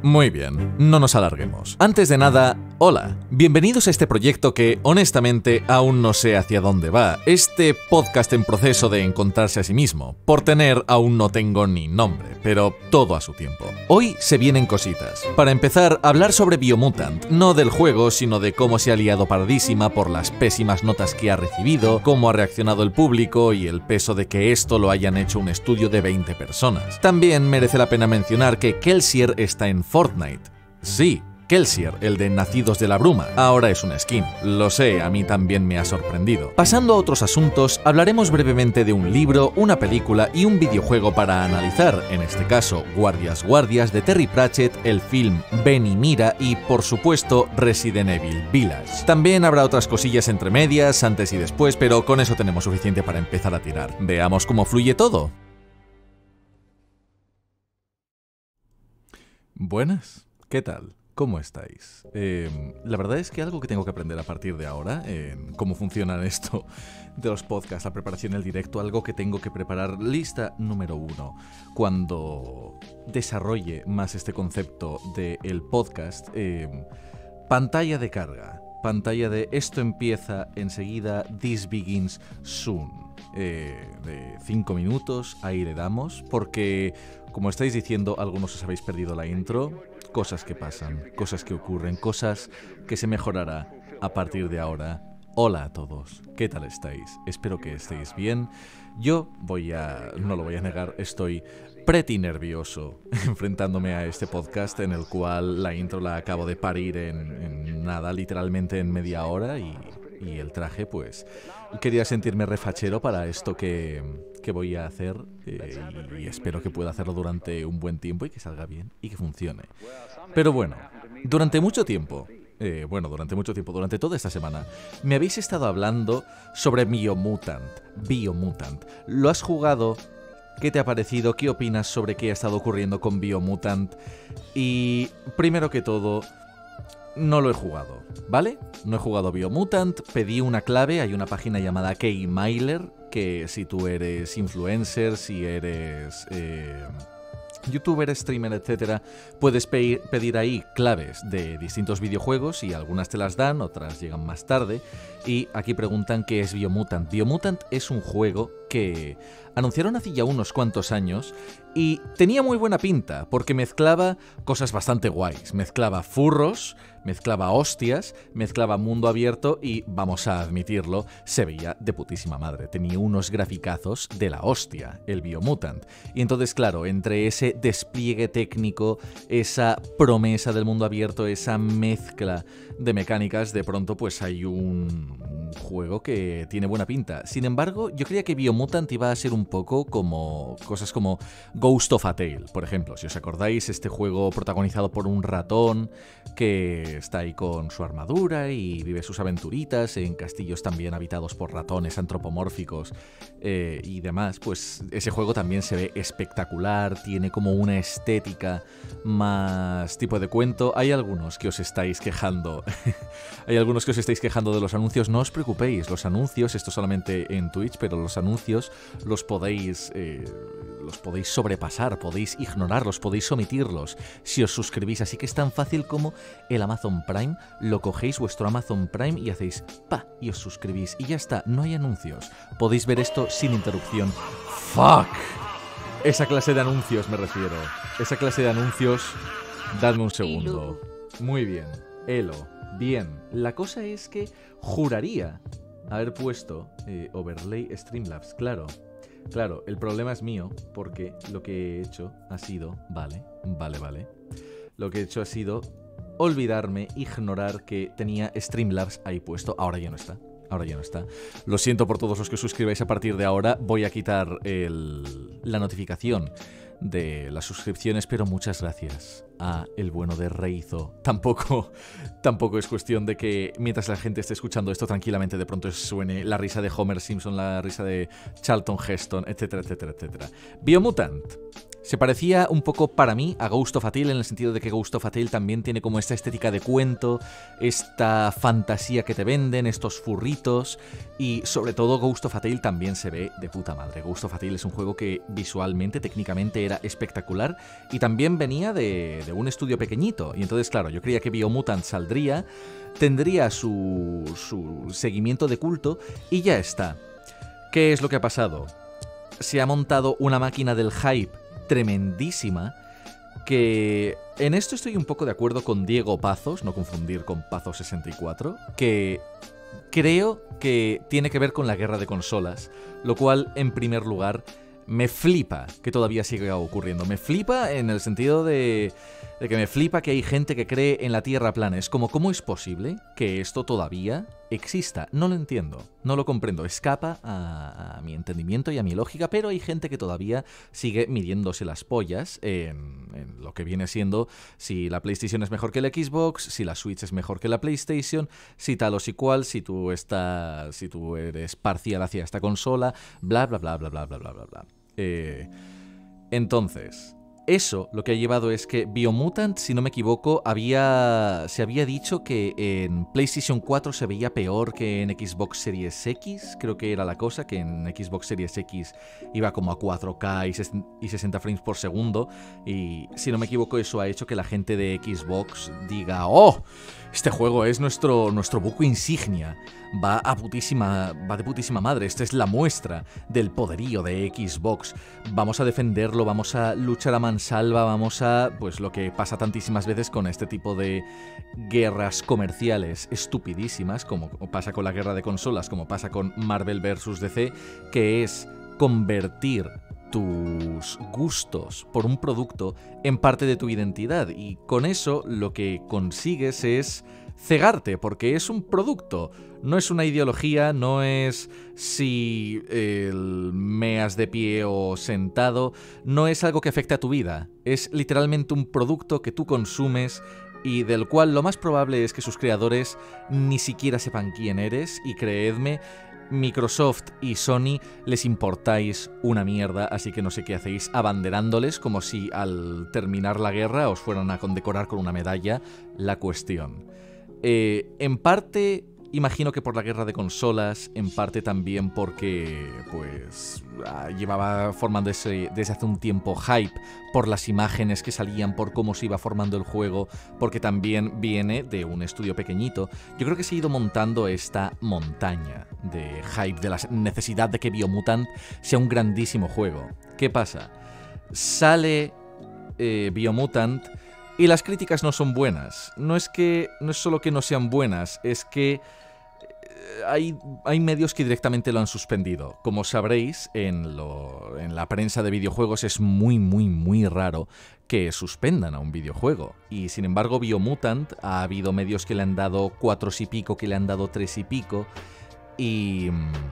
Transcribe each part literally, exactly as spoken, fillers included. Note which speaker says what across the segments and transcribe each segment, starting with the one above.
Speaker 1: Muy bien, no nos alarguemos. Antes de nada, hola, bienvenidos a este proyecto que, honestamente, aún no sé hacia dónde va. Este podcast en proceso de encontrarse a sí mismo. Por tener, aún no tengo ni nombre, pero todo a su tiempo. Hoy se vienen cositas. Para empezar, hablar sobre Biomutant, no del juego, sino de cómo se ha liado pardísima por las pésimas notas que ha recibido, cómo ha reaccionado el público y el peso de que esto lo hayan hecho un estudio de veinte personas. También merece la pena mencionar que Kelsier está en Fortnite. Sí, Kelsier, el de Nacidos de la Bruma, ahora es una skin. Lo sé, a mí también me ha sorprendido. Pasando a otros asuntos, hablaremos brevemente de un libro, una película y un videojuego para analizar, en este caso, Guardias Guardias de Terry Pratchett, el film Ven y Mira y, por supuesto, Resident Evil Village. También habrá otras cosillas entre medias, antes y después, pero con eso tenemos suficiente para empezar a tirar. Veamos cómo fluye todo. Buenas, ¿qué tal? ¿Cómo estáis? Eh, la verdad es que algo que tengo que aprender a partir de ahora, en cómo funcionan esto de los podcasts, la preparación, el directo, algo que tengo que preparar, lista número uno. Cuando desarrolle más este concepto del podcast, eh, pantalla de carga, pantalla de esto empieza enseguida, this begins soon. Eh, de cinco minutos, ahí le damos, porque, como estáis diciendo, algunos os habéis perdido la intro. Cosas que pasan, cosas que ocurren, cosas que se mejorará a partir de ahora. Hola a todos, ¿qué tal estáis? Espero que estéis bien. Yo voy a... no lo voy a negar, estoy pretty nervioso enfrentándome a este podcast en el cual la intro la acabo de parir en, en nada, literalmente en media hora y... y el traje, pues quería sentirme refachero para esto que, que voy a hacer eh, y, y espero que pueda hacerlo durante un buen tiempo y que salga bien y que funcione. Pero bueno, durante mucho tiempo, eh, bueno, durante mucho tiempo, durante toda esta semana, me habéis estado hablando sobre Biomutant. Biomutant. ¿Lo has jugado? ¿Qué te ha parecido? ¿Qué opinas sobre qué ha estado ocurriendo con Biomutant? Y primero que todo, no lo he jugado, ¿vale? No he jugado Biomutant, pedí una clave, hay una página llamada Keymailer, que si tú eres influencer, si eres eh, youtuber, streamer, etcétera, puedes pe- pedir ahí claves de distintos videojuegos y algunas te las dan, otras llegan más tarde. Y aquí preguntan qué es Biomutant. Biomutant es un juego que anunciaron hace ya unos cuantos años y tenía muy buena pinta porque mezclaba cosas bastante guays. Mezclaba furros, mezclaba hostias, mezclaba mundo abierto y, vamos a admitirlo, se veía de putísima madre. Tenía unos graficazos de la hostia, el Biomutant. Y entonces, claro, entre ese despliegue técnico, esa promesa del mundo abierto, esa mezcla de mecánicas, de pronto pues hay un, un juego que tiene buena pinta. Sin embargo, yo creía que Biomutant iba a ser un poco como cosas como Ghost of a Tale, por ejemplo. Si os acordáis, este juego protagonizado por un ratón que está ahí con su armadura y vive sus aventuritas en castillos también habitados por ratones antropomórficos eh, y demás, pues ese juego también se ve espectacular, tiene como una estética más tipo de cuento. Hay algunos que os estáis quejando hay algunos que os estáis quejando de los anuncios. No os preocupéis, los anuncios, esto solamente en Twitch, pero los anuncios los podéis eh, los podéis sobrepasar, podéis ignorarlos, podéis omitirlos si os suscribís, así que es tan fácil como el Amazon Prime, lo cogéis vuestro Amazon Prime y hacéis pa y os suscribís y ya está, no hay anuncios, podéis ver esto sin interrupción. Fuck, esa clase de anuncios me refiero, esa clase de anuncios. Dadme un segundo. Muy bien, Elo, bien. La cosa es que juraría haber puesto eh, overlay Streamlabs, claro. Claro, el problema es mío, porque lo que he hecho ha sido... Vale, vale, vale. Lo que he hecho ha sido olvidarme, ignorar que tenía Streamlabs ahí puesto. Ahora ya no está. Ahora ya no está. Lo siento por todos los que os suscribáis a partir de ahora. Voy a quitar el, la notificación de las suscripciones, pero muchas gracias a el bueno de Reizo. Tampoco, tampoco es cuestión de que mientras la gente esté escuchando esto tranquilamente de pronto suene la risa de Homer Simpson, la risa de Charlton Heston, etcétera, etcétera, etcétera. Biomutant. Se parecía un poco para mí a Ghost of a Tale, en el sentido de que Ghost of a Tale también tiene como esta estética de cuento, esta fantasía que te venden, estos furritos, y sobre todo Ghost of a Tale también se ve de puta madre. Ghost of a Tale es un juego que visualmente, técnicamente era espectacular y también venía de, de un estudio pequeñito, y entonces claro, yo creía que Biomutant saldría, tendría su, su seguimiento de culto y ya está. ¿Qué es lo que ha pasado? Se ha montado una máquina del hype tremendísima, que en esto estoy un poco de acuerdo con Diego Pazos, no confundir con Pazos sesenta y cuatro, que creo que tiene que ver con la guerra de consolas, lo cual en primer lugar me flipa que todavía siga ocurriendo. Me flipa en el sentido de, de que me flipa que hay gente que cree en la Tierra plana. Es como, ¿cómo es posible que esto todavía exista? No lo entiendo, no lo comprendo. Escapa a, a mi entendimiento y a mi lógica, pero hay gente que todavía sigue midiéndose las pollas en, en lo que viene siendo si la PlayStation es mejor que la Xbox, si la Switch es mejor que la PlayStation, si tal o si cual, si tú, estás, si tú eres parcial hacia esta consola, bla, bla, bla, bla, bla, bla, bla, bla, bla. Eh, entonces, eso lo que ha llevado es que Biomutant, si no me equivoco, había se había dicho que en PlayStation cuatro se veía peor que en Xbox Series X, creo que era la cosa, que en Xbox Series X iba como a cuatro K y sesenta frames por segundo, y si no me equivoco eso ha hecho que la gente de Xbox diga, ¡oh! Este juego es nuestro, nuestro buque insignia, va a putísima, va de putísima madre, esta es la muestra del poderío de Xbox, vamos a defenderlo, vamos a luchar a mansalva, vamos a, pues lo que pasa tantísimas veces con este tipo de guerras comerciales estupidísimas, como pasa con la guerra de consolas, como pasa con Marvel versus D C, que es convertir tus gustos por un producto en parte de tu identidad, y con eso lo que consigues es cegarte, porque es un producto, no es una ideología, no es si el meas de pie o sentado, no es algo que afecte a tu vida, es literalmente un producto que tú consumes y del cual lo más probable es que sus creadores ni siquiera sepan quién eres, y creedme, Microsoft y Sony les importáis una mierda, así que no sé qué hacéis abanderándoles como si al terminar la guerra os fueran a condecorar con una medalla la cuestión. Eh, en parte imagino que por la guerra de consolas, en parte también porque pues llevaba formándose desde hace un tiempo hype por las imágenes que salían, por cómo se iba formando el juego, porque también viene de un estudio pequeñito. Yo creo que se ha ido montando esta montaña de hype, de la necesidad de que Biomutant sea un grandísimo juego. ¿Qué pasa? Sale eh, Biomutant y las críticas no son buenas. No es que no es solo que no sean buenas, es que hay, hay medios que directamente lo han suspendido. Como sabréis, en, lo, en la prensa de videojuegos es muy, muy, muy raro que suspendan a un videojuego. Y sin embargo, Biomutant, ha habido medios que le han dado cuatro y pico, que le han dado tres y pico. Y...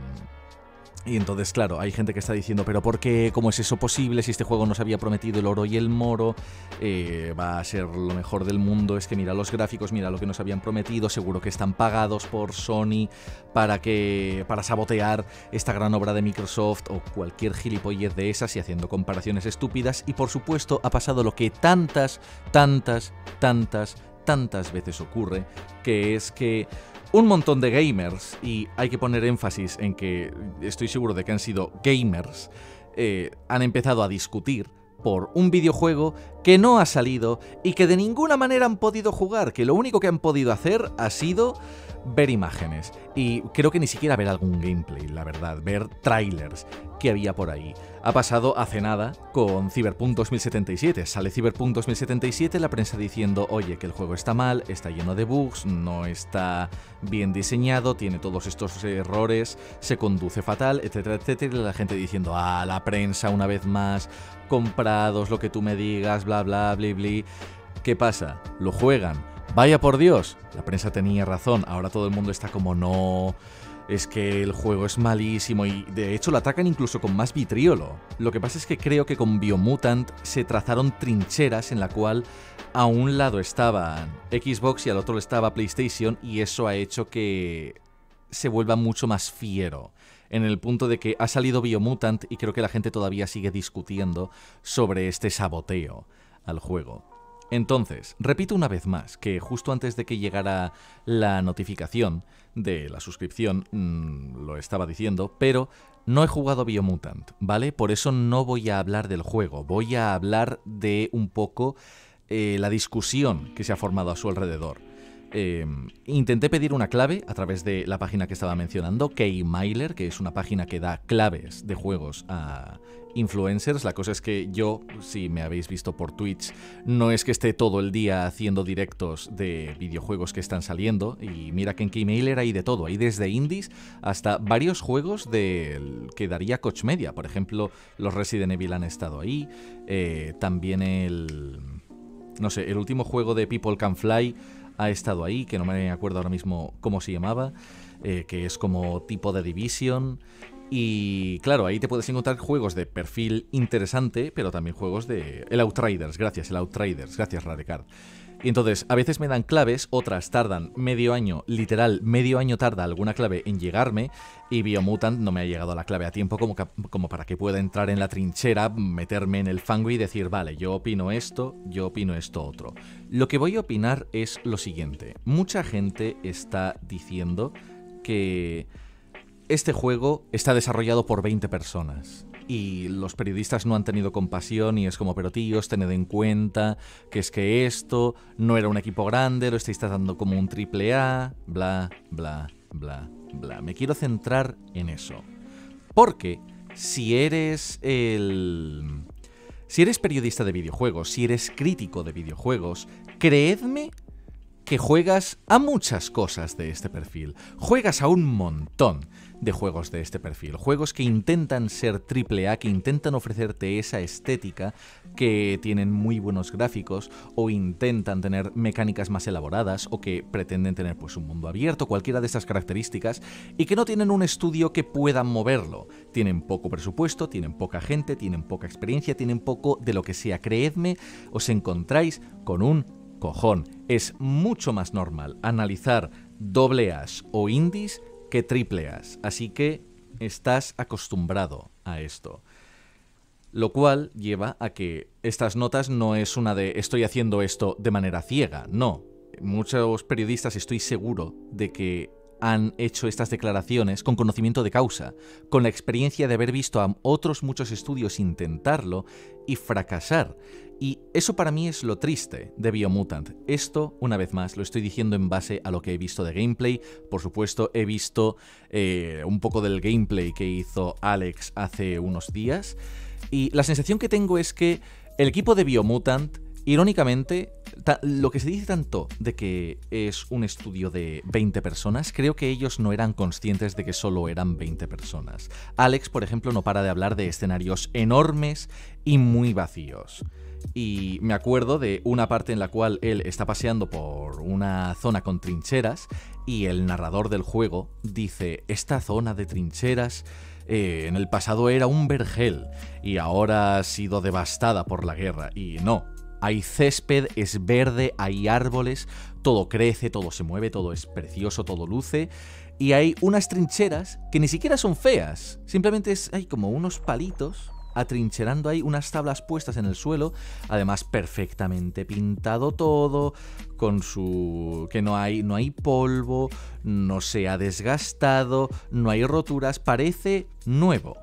Speaker 1: Y entonces, claro, hay gente que está diciendo, pero ¿por qué? ¿Cómo es eso posible? Si este juego nos había prometido el oro y el moro, eh, va a ser lo mejor del mundo, es que mira los gráficos, mira lo que nos habían prometido, seguro que están pagados por Sony para, que, para sabotear esta gran obra de Microsoft o cualquier gilipollez de esas, y haciendo comparaciones estúpidas. Y por supuesto ha pasado lo que tantas, tantas, tantas, tantas veces ocurre, que es que un montón de gamers, y hay que poner énfasis en que estoy seguro de que han sido gamers, eh, han empezado a discutir por un videojuego que no ha salido y que de ninguna manera han podido jugar, que lo único que han podido hacer ha sido ver imágenes. Y creo que ni siquiera ver algún gameplay, la verdad, ver trailers que había por ahí. Ha pasado hace nada con Cyberpunk dos mil setenta y siete. Sale Cyberpunk dos mil setenta y siete, la prensa diciendo, oye, que el juego está mal, está lleno de bugs, no está bien diseñado, tiene todos estos errores, se conduce fatal, etcétera, etcétera. Y la gente diciendo, ah, la prensa una vez más, comprados, lo que tú me digas, bla, bla, bli, bli. ¿Qué pasa? Lo juegan. Vaya por Dios, la prensa tenía razón, ahora todo el mundo está como, no, es que el juego es malísimo, y de hecho lo atacan incluso con más vitriolo. Lo que pasa es que creo que con Biomutant se trazaron trincheras en la cual a un lado estaban Xbox y al otro estaba PlayStation, y eso ha hecho que se vuelva mucho más fiero en el punto de que ha salido Biomutant y creo que la gente todavía sigue discutiendo sobre este saboteo al juego. Entonces, repito una vez más que justo antes de que llegara la notificación de la suscripción, mmm, lo estaba diciendo, pero no he jugado Biomutant, ¿vale? Por eso no voy a hablar del juego, voy a hablar de un poco eh, la discusión que se ha formado a su alrededor. Eh, intenté pedir una clave a través de la página que estaba mencionando, Keymailer, que es una página que da claves de juegos a influencers. La cosa es que yo, si me habéis visto por Twitch, no es que esté todo el día haciendo directos de videojuegos que están saliendo, y mira que en Keymailer hay de todo, hay desde indies hasta varios juegos de, que daría Koch Media. Por ejemplo, los Resident Evil han estado ahí, eh, también el... no sé, el último juego de People Can Fly ha estado ahí, que no me acuerdo ahora mismo cómo se llamaba, eh, que es como tipo de Division. Y claro, ahí te puedes encontrar juegos de perfil interesante, pero también juegos de... El Outriders, gracias, el Outriders, gracias Rarecard. Y entonces, a veces me dan claves, otras tardan medio año, literal, medio año tarda alguna clave en llegarme, y Biomutant no me ha llegado la clave a tiempo como, como para que pueda entrar en la trinchera, meterme en el fango y decir, vale, yo opino esto, yo opino esto otro. Lo que voy a opinar es lo siguiente. Mucha gente está diciendo que este juego está desarrollado por veinte personas. Y los periodistas no han tenido compasión y es como, pero tíos, tened en cuenta que es que esto no era un equipo grande, lo estáis tratando como un triple A, bla, bla, bla, bla. Me quiero centrar en eso. Porque si eres el... Si eres periodista de videojuegos, si eres crítico de videojuegos, creedme que juegas a muchas cosas de este perfil. Juegas a un montón de juegos de este perfil. Juegos que intentan ser triple A, que intentan ofrecerte esa estética, que tienen muy buenos gráficos, o intentan tener mecánicas más elaboradas, o que pretenden tener pues un mundo abierto, cualquiera de esas características, y que no tienen un estudio que puedan moverlo. Tienen poco presupuesto, tienen poca gente, tienen poca experiencia, tienen poco de lo que sea. Creedme, os encontráis con un cojón. Es mucho más normal analizar doble A's o indies que triple A's, así que estás acostumbrado a esto. Lo cual lleva a que estas notas no es una de estoy haciendo esto de manera ciega, no. Muchos periodistas estoy seguro de que han hecho estas declaraciones con conocimiento de causa, con la experiencia de haber visto a otros muchos estudios intentarlo y fracasar. Y eso para mí es lo triste de Biomutant. Esto, una vez más, lo estoy diciendo en base a lo que he visto de gameplay. Por supuesto, he visto eh, un poco del gameplay que hizo Alex hace unos días. Y la sensación que tengo es que el equipo de Biomutant, irónicamente, lo que se dice tanto de que es un estudio de veinte personas, creo que ellos no eran conscientes de que solo eran veinte personas. Alex, por ejemplo, no para de hablar de escenarios enormes y muy vacíos. Y me acuerdo de una parte en la cual él está paseando por una zona con trincheras y el narrador del juego dice, esta zona de trincheras eh, en el pasado era un vergel y ahora ha sido devastada por la guerra. Y no, hay césped, es verde, hay árboles, todo crece, todo se mueve, todo es precioso, todo luce. Y hay unas trincheras que ni siquiera son feas, simplemente es, hay como unos palitos atrincherando ahí, unas tablas puestas en el suelo, además perfectamente pintado todo, con su... que no hay, no hay polvo, no se ha desgastado, no hay roturas, parece nuevo.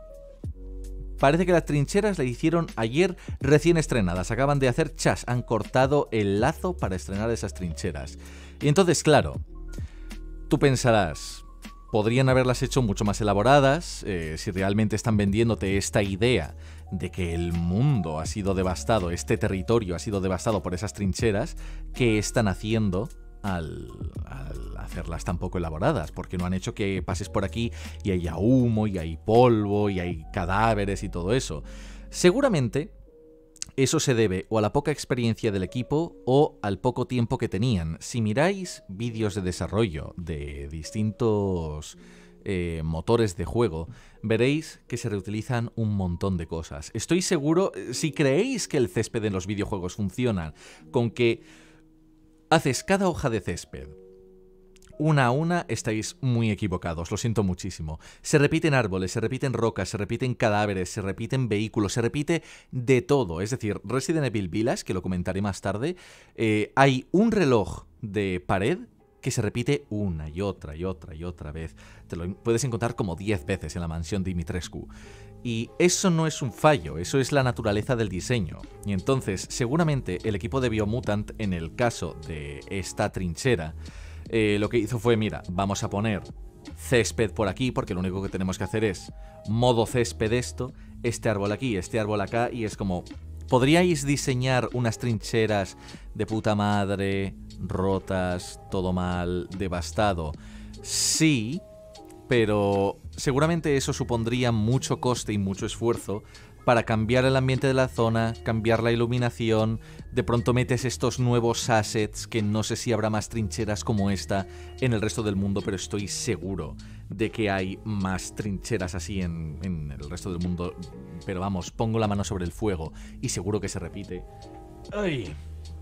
Speaker 1: Parece que las trincheras la hicieron ayer recién estrenadas, acaban de hacer chas, han cortado el lazo para estrenar esas trincheras. Y entonces, claro, tú pensarás, podrían haberlas hecho mucho más elaboradas, eh, si realmente están vendiéndote esta idea de que el mundo ha sido devastado, este territorio ha sido devastado por esas trincheras, ¿qué están haciendo al, al hacerlas tan poco elaboradas? Porque no han hecho que pases por aquí y haya humo, y hay polvo, y hay cadáveres y todo eso. Seguramente eso se debe o a la poca experiencia del equipo o al poco tiempo que tenían. Si miráis vídeos de desarrollo de distintos eh, motores de juego, veréis que se reutilizan un montón de cosas. Estoy seguro, si creéis que el césped en los videojuegos funciona con que haces cada hoja de césped una a una estáis muy equivocados, lo siento muchísimo. Se repiten árboles, se repiten rocas, se repiten cadáveres, se repiten vehículos, se repite de todo. Es decir, Resident Evil Village, que lo comentaré más tarde, eh, hay un reloj de pared que se repite una y otra y otra y otra vez. Te lo puedes encontrar como diez veces en la mansión Dimitrescu. Y eso no es un fallo, eso es la naturaleza del diseño. Y entonces, seguramente el equipo de Biomutant, en el caso de esta trinchera, eh, lo que hizo fue, mira, vamos a poner césped por aquí, porque lo único que tenemos que hacer es modo césped esto, este árbol aquí, este árbol acá, y es como... ¿Podríais diseñar unas trincheras de puta madre, rotas, todo mal, devastado? Sí, pero seguramente eso supondría mucho coste y mucho esfuerzo para cambiar el ambiente de la zona, cambiar la iluminación. De pronto metes estos nuevos assets, que no sé si habrá más trincheras como esta en el resto del mundo, pero estoy seguro de que hay más trincheras así en, en el resto del mundo. Pero vamos, pongo la mano sobre el fuego y seguro que se repite. ¡Ay!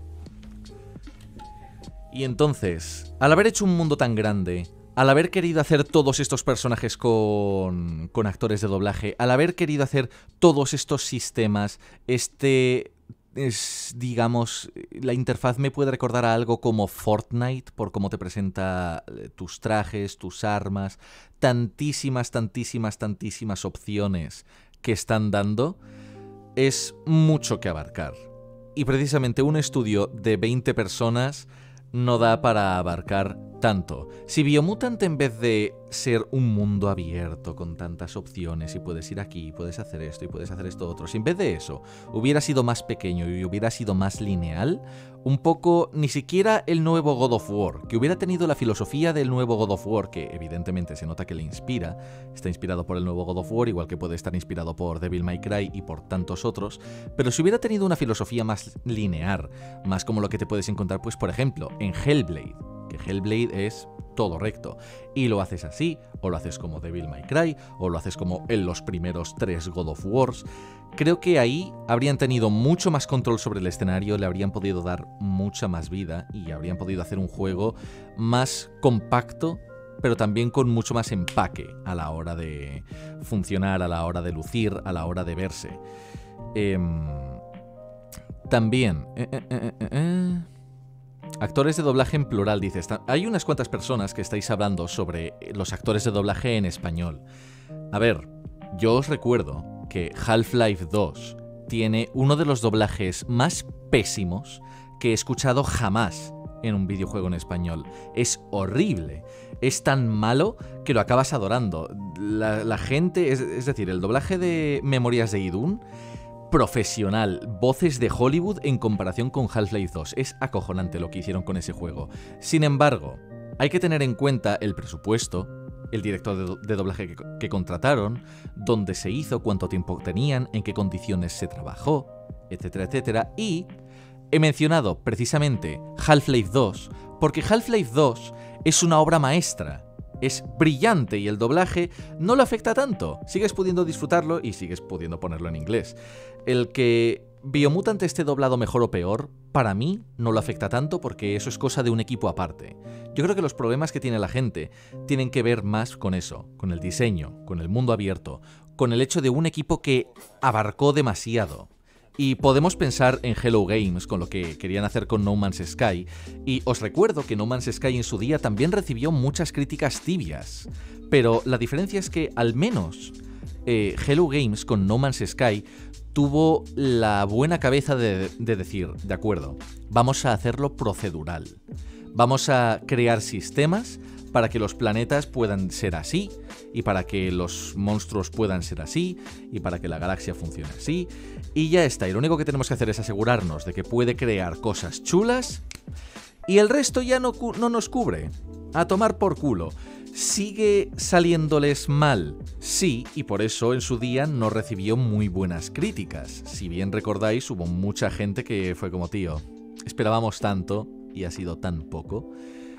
Speaker 1: Y entonces, al haber hecho un mundo tan grande, al haber querido hacer todos estos personajes con, con actores de doblaje, al haber querido hacer todos estos sistemas, este... es, digamos, la interfaz me puede recordar a algo como Fortnite, por cómo te presenta tus trajes, tus armas, tantísimas, tantísimas, tantísimas opciones que están dando, es mucho que abarcar. Y precisamente un estudio de veinte personas no da para abarcar tanto. Si Biomutant, en vez de ser un mundo abierto con tantas opciones y puedes ir aquí, puedes hacer esto y puedes hacer esto otro, si en vez de eso hubiera sido más pequeño y hubiera sido más lineal, un poco, ni siquiera el nuevo God of War, que hubiera tenido la filosofía del nuevo God of War, que evidentemente se nota que le inspira, está inspirado por el nuevo God of War, igual que puede estar inspirado por Devil May Cry y por tantos otros, pero si hubiera tenido una filosofía más lineal, más como lo que te puedes encontrar, pues por ejemplo, en Hellblade, que Hellblade es todo recto, y lo haces así, o lo haces como Devil May Cry, o lo haces como en los primeros tres God of Wars. Creo que ahí habrían tenido mucho más control sobre el escenario, le habrían podido dar mucha más vida y habrían podido hacer un juego más compacto, pero también con mucho más empaque a la hora de funcionar, a la hora de lucir, a la hora de verse. Eh, también... Eh, eh, eh, eh, eh. Actores de doblaje en plural, dices. Hay unas cuantas personas que estáis hablando sobre los actores de doblaje en español. A ver, yo os recuerdo que Half-Life dos tiene uno de los doblajes más pésimos que he escuchado jamás en un videojuego en español. Es horrible. Es tan malo que lo acabas adorando. La, la gente, es, es decir, el doblaje de Memorias de Idún, profesional, voces de Hollywood en comparación con Half-Life dos. Es acojonante lo que hicieron con ese juego. Sin embargo, hay que tener en cuenta el presupuesto, el director de, do de doblaje que, que contrataron, dónde se hizo, cuánto tiempo tenían, en qué condiciones se trabajó, etcétera, etcétera. Y he mencionado precisamente Half-Life dos porque Half-Life dos es una obra maestra. Es brillante y el doblaje no lo afecta tanto. Sigues pudiendo disfrutarlo y sigues pudiendo ponerlo en inglés. El que Biomutant esté doblado mejor o peor, para mí no lo afecta tanto porque eso es cosa de un equipo aparte. Yo creo que los problemas que tiene la gente tienen que ver más con eso, con el diseño, con el mundo abierto, con el hecho de un equipo que abarcó demasiado. Y podemos pensar en Hello Games, con lo que querían hacer con No Man's Sky, y os recuerdo que No Man's Sky en su día también recibió muchas críticas tibias, pero la diferencia es que al menos eh, Hello Games con No Man's Sky tuvo la buena cabeza de, de decir, de acuerdo, vamos a hacerlo procedural, vamos a crear sistemas para que los planetas puedan ser así, y para que los monstruos puedan ser así, y para que la galaxia funcione así, y ya está. Y lo único que tenemos que hacer es asegurarnos de que puede crear cosas chulas, y el resto ya no, no nos cubre. A tomar por culo. ¿Sigue saliéndoles mal? Sí, y por eso en su día no recibió muy buenas críticas. Si bien recordáis, hubo mucha gente que fue como, tío, esperábamos tanto, y ha sido tan poco.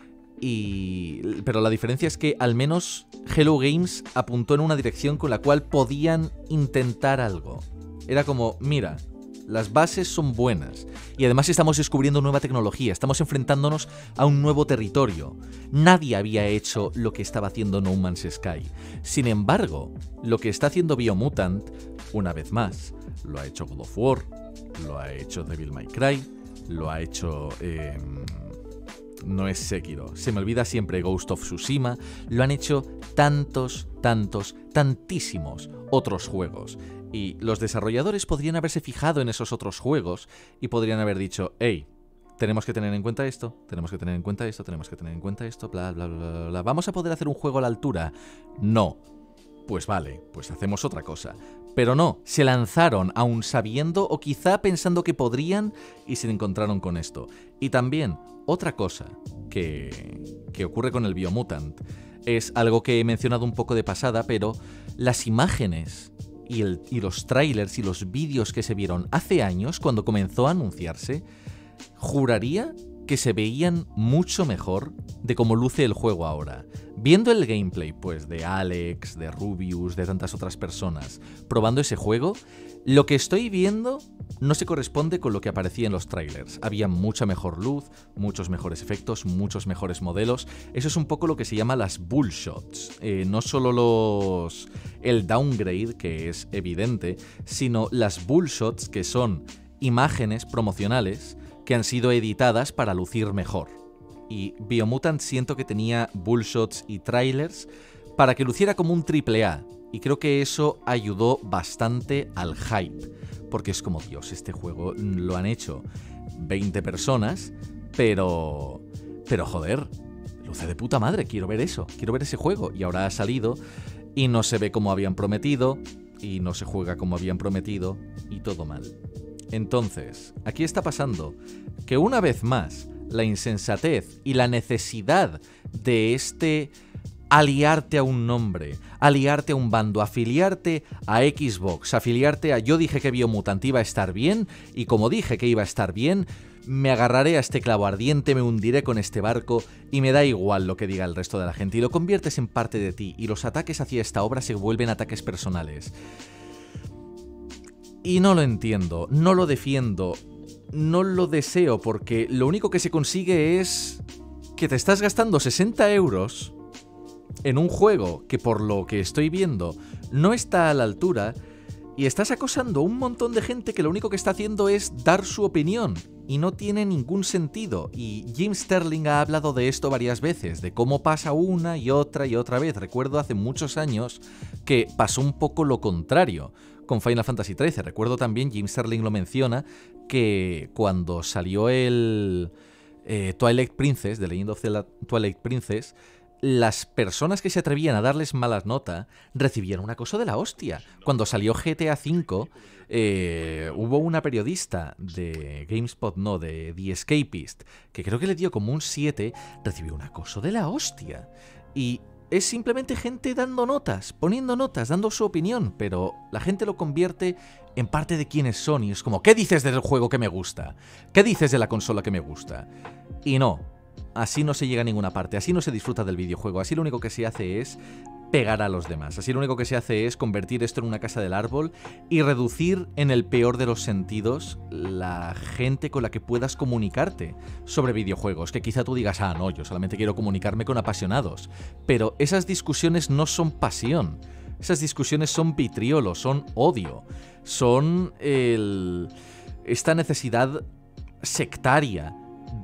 Speaker 1: Y... pero la diferencia es que al menos Hello Games apuntó en una dirección con la cual podían intentar algo. Era como, mira, las bases son buenas y además estamos descubriendo nueva tecnología, estamos enfrentándonos a un nuevo territorio. Nadie había hecho lo que estaba haciendo No Man's Sky. Sin embargo, lo que está haciendo Biomutant, una vez más, lo ha hecho God of War, lo ha hecho Devil May Cry, lo ha hecho... Eh, no es Sekiro, se me olvida siempre Ghost of Tsushima, lo han hecho tantos, tantos, tantísimos otros juegos. Y los desarrolladores podrían haberse fijado en esos otros juegos y podrían haber dicho, hey, tenemos que tener en cuenta esto, tenemos que tener en cuenta esto, tenemos que tener en cuenta esto, bla, bla, bla, bla, bla. ¿Vamos a poder hacer un juego a la altura? No. Pues vale, pues hacemos otra cosa. Pero no, se lanzaron aún sabiendo o quizá pensando que podrían y se encontraron con esto. Y también, otra cosa que, que ocurre con el Biomutant es algo que he mencionado un poco de pasada, pero las imágenes y, el, y los trailers y los vídeos que se vieron hace años, cuando comenzó a anunciarse, juraría que se veían mucho mejor de cómo luce el juego ahora. Viendo el gameplay, pues, de Alex, de Rubius, de tantas otras personas, probando ese juego, lo que estoy viendo no se corresponde con lo que aparecía en los trailers. Había mucha mejor luz, muchos mejores efectos, muchos mejores modelos. Eso es un poco lo que se llama las bullshots. Eh, no solo los el downgrade, que es evidente, sino las bullshots, que son imágenes promocionales que han sido editadas para lucir mejor. Y Biomutant siento que tenía bullshots y trailers para que luciera como un triple A. Y creo que eso ayudó bastante al hype. Porque es como, Dios, este juego lo han hecho veinte personas, pero... Pero joder, luce de puta madre, quiero ver eso, quiero ver ese juego. Y ahora ha salido y no se ve como habían prometido, y no se juega como habían prometido, y todo mal. Entonces, aquí está pasando que una vez más la insensatez y la necesidad de este aliarte a un nombre, aliarte a un bando, afiliarte a Xbox, afiliarte a yo dije que Biomutant iba a estar bien y como dije que iba a estar bien, me agarraré a este clavo ardiente, me hundiré con este barco y me da igual lo que diga el resto de la gente y lo conviertes en parte de ti y los ataques hacia esta obra se vuelven ataques personales. Y no lo entiendo, no lo defiendo, no lo deseo porque lo único que se consigue es que te estás gastando sesenta euros en un juego que por lo que estoy viendo no está a la altura y estás acosando a un montón de gente que lo único que está haciendo es dar su opinión y no tiene ningún sentido. Y Jim Sterling ha hablado de esto varias veces, de cómo pasa una y otra y otra vez. Recuerdo hace muchos años que pasó un poco lo contrario con Final Fantasy trece. Recuerdo también, Jim Sterling lo menciona, que cuando salió el eh, Twilight Princess, The Legend of the Twilight Princess, las personas que se atrevían a darles malas notas recibían un acoso de la hostia. Cuando salió G T A cinco, eh, hubo una periodista de GameSpot, no, de The Escapist, que creo que le dio como un siete, recibió un acoso de la hostia. Y es simplemente gente dando notas, poniendo notas, dando su opinión, pero la gente lo convierte en parte de quiénes son y es como, ¿qué dices del juego que me gusta? ¿Qué dices de la consola que me gusta? Y no. Así no se llega a ninguna parte, así no se disfruta del videojuego, así lo único que se hace es pegar a los demás, así lo único que se hace es convertir esto en una casa del árbol y reducir en el peor de los sentidos la gente con la que puedas comunicarte sobre videojuegos, que quizá tú digas, ah no, yo solamente quiero comunicarme con apasionados, pero esas discusiones no son pasión, esas discusiones son vitriolo, son odio, son el... esta necesidad sectaria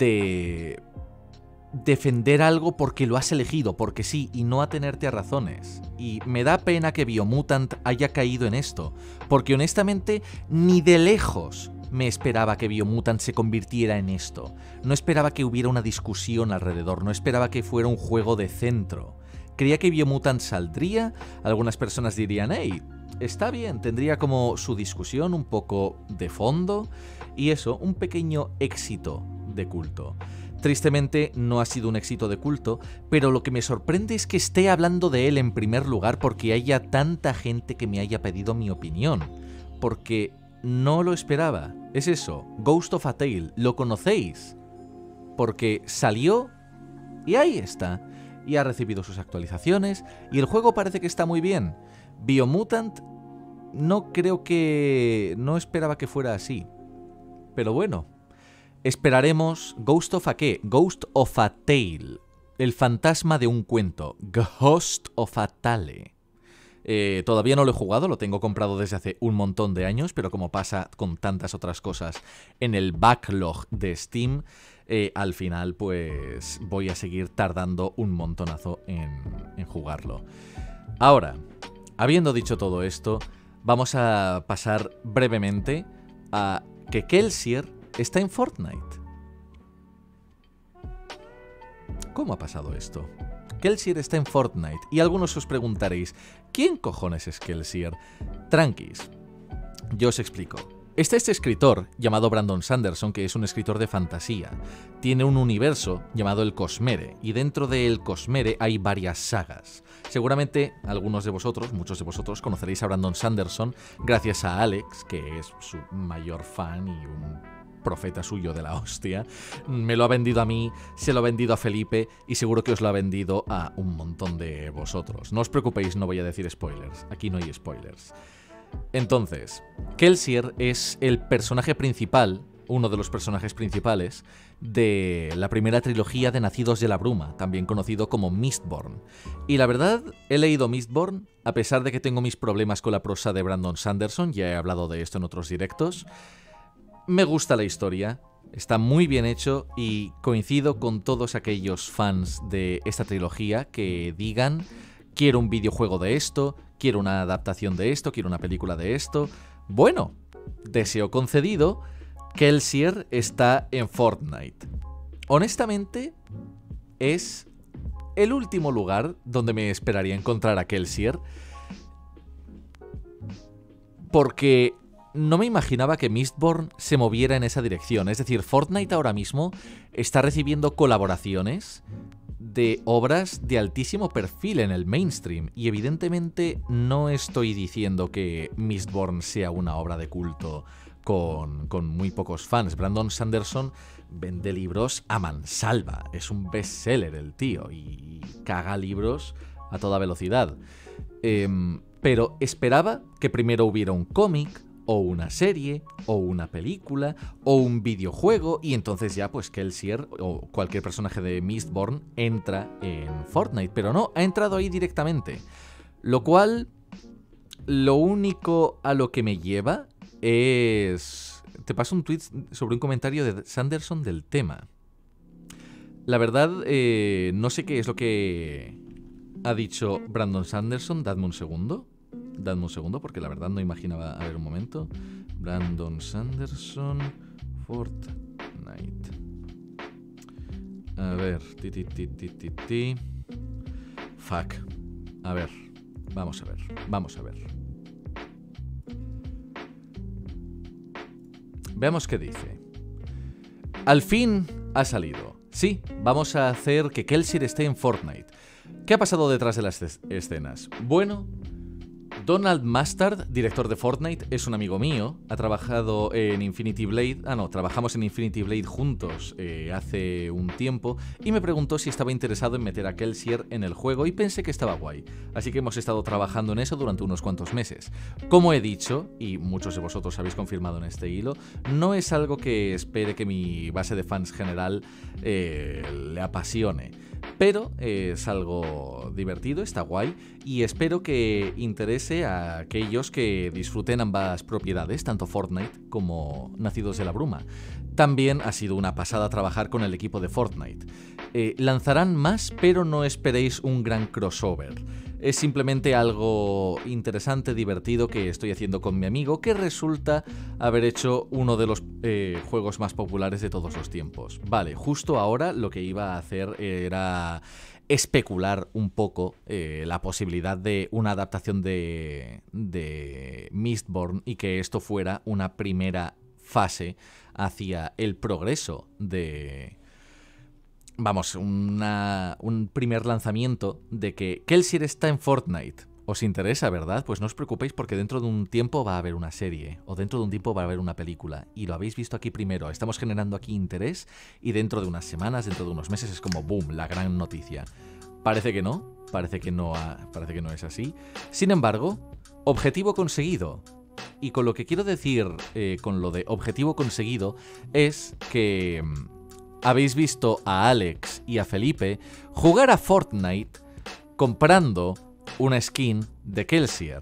Speaker 1: de defender algo porque lo has elegido, porque sí, y no atenerte a razones. Y me da pena que Biomutant haya caído en esto, porque honestamente ni de lejos me esperaba que Biomutant se convirtiera en esto. No esperaba que hubiera una discusión alrededor, no esperaba que fuera un juego de centro. Creía que Biomutant saldría, algunas personas dirían, hey, está bien, tendría como su discusión un poco de fondo, y eso, un pequeño éxito de culto. Tristemente no ha sido un éxito de culto, pero lo que me sorprende es que esté hablando de él en primer lugar porque haya tanta gente que me haya pedido mi opinión, porque no lo esperaba. Es eso, Ghost of a Tale, ¿lo conocéis? Porque salió y ahí está, y ha recibido sus actualizaciones y el juego parece que está muy bien. Biomutant no creo que... no esperaba que fuera así, pero bueno. Esperaremos Ghost of a qué? Ghost of a Tale. El fantasma de un cuento, Ghost of a Tale. Eh, todavía no lo he jugado, lo tengo comprado desde hace un montón de años, pero como pasa con tantas otras cosas en el backlog de Steam, eh, al final pues voy a seguir tardando un montonazo en, en jugarlo. Ahora, habiendo dicho todo esto, vamos a pasar brevemente a que Kelsier está en Fortnite. ¿Cómo ha pasado esto? Kelsier está en Fortnite y algunos os preguntaréis, ¿quién cojones es Kelsier? Tranquis, yo os explico. Está este escritor llamado Brandon Sanderson, que es un escritor de fantasía. Tiene un universo llamado el Cosmere, y dentro del Cosmere hay varias sagas. Seguramente algunos de vosotros, muchos de vosotros, conoceréis a Brandon Sanderson gracias a Alex, que es su mayor fan y un profeta suyo de la hostia. Me lo ha vendido a mí, se lo ha vendido a Felipe y seguro que os lo ha vendido a un montón de vosotros. No os preocupéis, no voy a decir spoilers. Aquí no hay spoilers. Entonces, Kelsier es el personaje principal, uno de los personajes principales de la primera trilogía de Nacidos de la Bruma, también conocido como Mistborn. Y la verdad, he leído Mistborn, a pesar de que tengo mis problemas con la prosa de Brandon Sanderson, ya he hablado de esto en otros directos. Me gusta la historia, está muy bien hecho y coincido con todos aquellos fans de esta trilogía que digan: quiero un videojuego de esto, quiero una adaptación de esto, quiero una película de esto. Bueno, deseo concedido, Kelsier está en Fortnite. Honestamente, es el último lugar donde me esperaría encontrar a Kelsier, porque no me imaginaba que Mistborn se moviera en esa dirección. Es decir, Fortnite ahora mismo está recibiendo colaboraciones de obras de altísimo perfil en el mainstream, y evidentemente no estoy diciendo que Mistborn sea una obra de culto con, con muy pocos fans. Brandon Sanderson vende libros a mansalva, es un bestseller el tío y caga libros a toda velocidad. Eh, pero esperaba que primero hubiera un cómic, o una serie, o una película, o un videojuego, y entonces ya pues Kelsier o cualquier personaje de Mistborn entra en Fortnite, pero no, ha entrado ahí directamente. Lo cual, lo único a lo que me lleva es... Te paso un tweet sobre un comentario de Sanderson del tema. La verdad, eh, no sé qué es lo que ha dicho Brandon Sanderson, dadme un segundo. Dadme un segundo, porque la verdad no imaginaba... A ver, un momento. Brandon Sanderson, Fortnite. A ver. Ti, ti, ti, ti, ti, ti. Fuck. A ver. Vamos a ver. Vamos a ver. Veamos qué dice. Al fin ha salido. Sí, vamos a hacer que Kelsier esté en Fortnite. ¿Qué ha pasado detrás de las escenas? Bueno... Donald Mustard, director de Fortnite, es un amigo mío, ha trabajado en Infinity Blade, ah no, trabajamos en Infinity Blade juntos eh, hace un tiempo, y me preguntó si estaba interesado en meter a Kelsier en el juego y pensé que estaba guay, así que hemos estado trabajando en eso durante unos cuantos meses. Como he dicho, y muchos de vosotros habéis confirmado en este hilo, no es algo que espere que mi base de fans general eh, le apasione. Pero es algo divertido, está guay, y espero que interese a aquellos que disfruten ambas propiedades, tanto Fortnite como Nacidos de la Bruma. También ha sido una pasada trabajar con el equipo de Fortnite. Eh, lanzarán más, pero no esperéis un gran crossover. Es simplemente algo interesante, divertido que estoy haciendo con mi amigo, que resulta haber hecho uno de los eh, juegos más populares de todos los tiempos. Vale, justo ahora lo que iba a hacer era especular un poco eh, la posibilidad de una adaptación de, de Mistborn y que esto fuera una primera fase hacia el progreso de... Vamos, una, un primer lanzamiento de que Kelsier está en Fortnite. ¿Os interesa, verdad? Pues no os preocupéis porque dentro de un tiempo va a haber una serie o dentro de un tiempo va a haber una película y lo habéis visto aquí primero. Estamos generando aquí interés y dentro de unas semanas, dentro de unos meses es como boom, la gran noticia. Parece que no, parece que no, ha, parece que no es así. Sin embargo, objetivo conseguido. Y con lo que quiero decir eh, con lo de objetivo conseguido es que habéis visto a Alex y a Felipe jugar a Fortnite comprando una skin de Kelsier.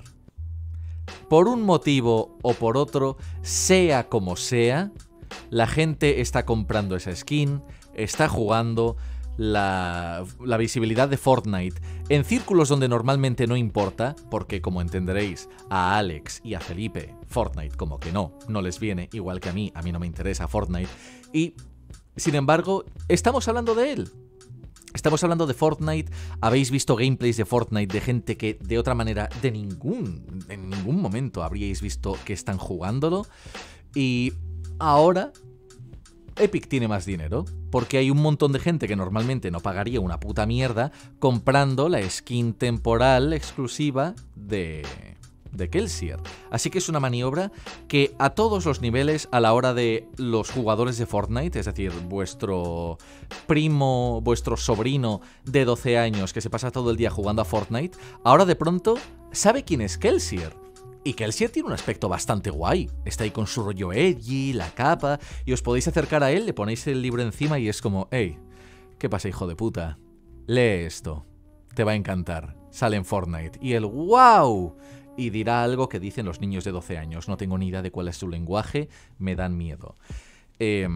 Speaker 1: Por un motivo o por otro, sea como sea, la gente está comprando esa skin, está jugando. La, la visibilidad de Fortnite en círculos donde normalmente no importa, porque como entenderéis, a Alex y a Felipe Fortnite como que no, no les viene, igual que a mí, a mí no me interesa Fortnite, y sin embargo, estamos hablando de él. Estamos hablando de Fortnite, habéis visto gameplays de Fortnite de gente que de otra manera de ningún, en ningún momento habríais visto que están jugándolo, y ahora Epic tiene más dinero, porque hay un montón de gente que normalmente no pagaría una puta mierda comprando la skin temporal exclusiva de, de Kelsier. Así que es una maniobra que a todos los niveles, a la hora de los jugadores de Fortnite, es decir, vuestro primo, vuestro sobrino de doce años que se pasa todo el día jugando a Fortnite, ahora de pronto sabe quién es Kelsier. Y Kelsier tiene un aspecto bastante guay. Está ahí con su rollo edgy, la capa, y os podéis acercar a él, le ponéis el libro encima y es como, hey, ¿qué pasa, hijo de puta? Lee esto. Te va a encantar. Sale en Fortnite. Y el wow. Y dirá algo que dicen los niños de doce años. No tengo ni idea de cuál es su lenguaje. Me dan miedo. Eh,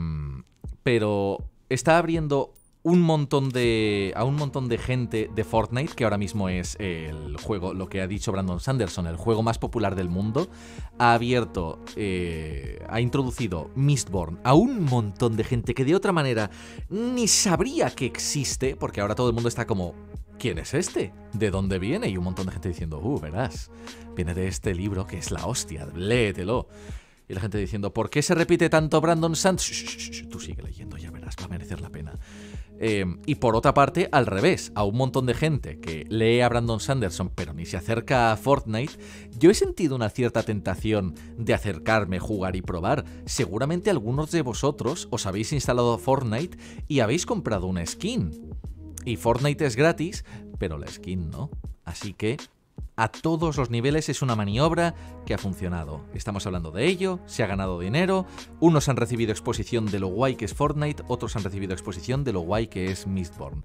Speaker 1: pero está abriendo un montón de a un montón de gente de Fortnite, que ahora mismo es el juego, lo que ha dicho Brandon Sanderson, el juego más popular del mundo. Ha abierto, eh, ha introducido Mistborn a un montón de gente que de otra manera ni sabría que existe, porque ahora todo el mundo está como, ¿quién es este? ¿De dónde viene? Y un montón de gente diciendo, uh, verás, viene de este libro que es la hostia, léetelo. Y la gente diciendo, ¿por qué se repite tanto Brandon Sanderson? Tú sigue leyendo, ya verás, va a merecer la pena. Eh, y por otra parte, al revés, a un montón de gente que lee a Brandon Sanderson pero ni se acerca a Fortnite, yo he sentido una cierta tentación de acercarme, jugar y probar. Seguramente algunos de vosotros os habéis instalado Fortnite y habéis comprado una skin. Y Fortnite es gratis, pero la skin no. Así que a todos los niveles es una maniobra que ha funcionado. Estamos hablando de ello, se ha ganado dinero, unos han recibido exposición de lo guay que es Fortnite, otros han recibido exposición de lo guay que es Mistborn.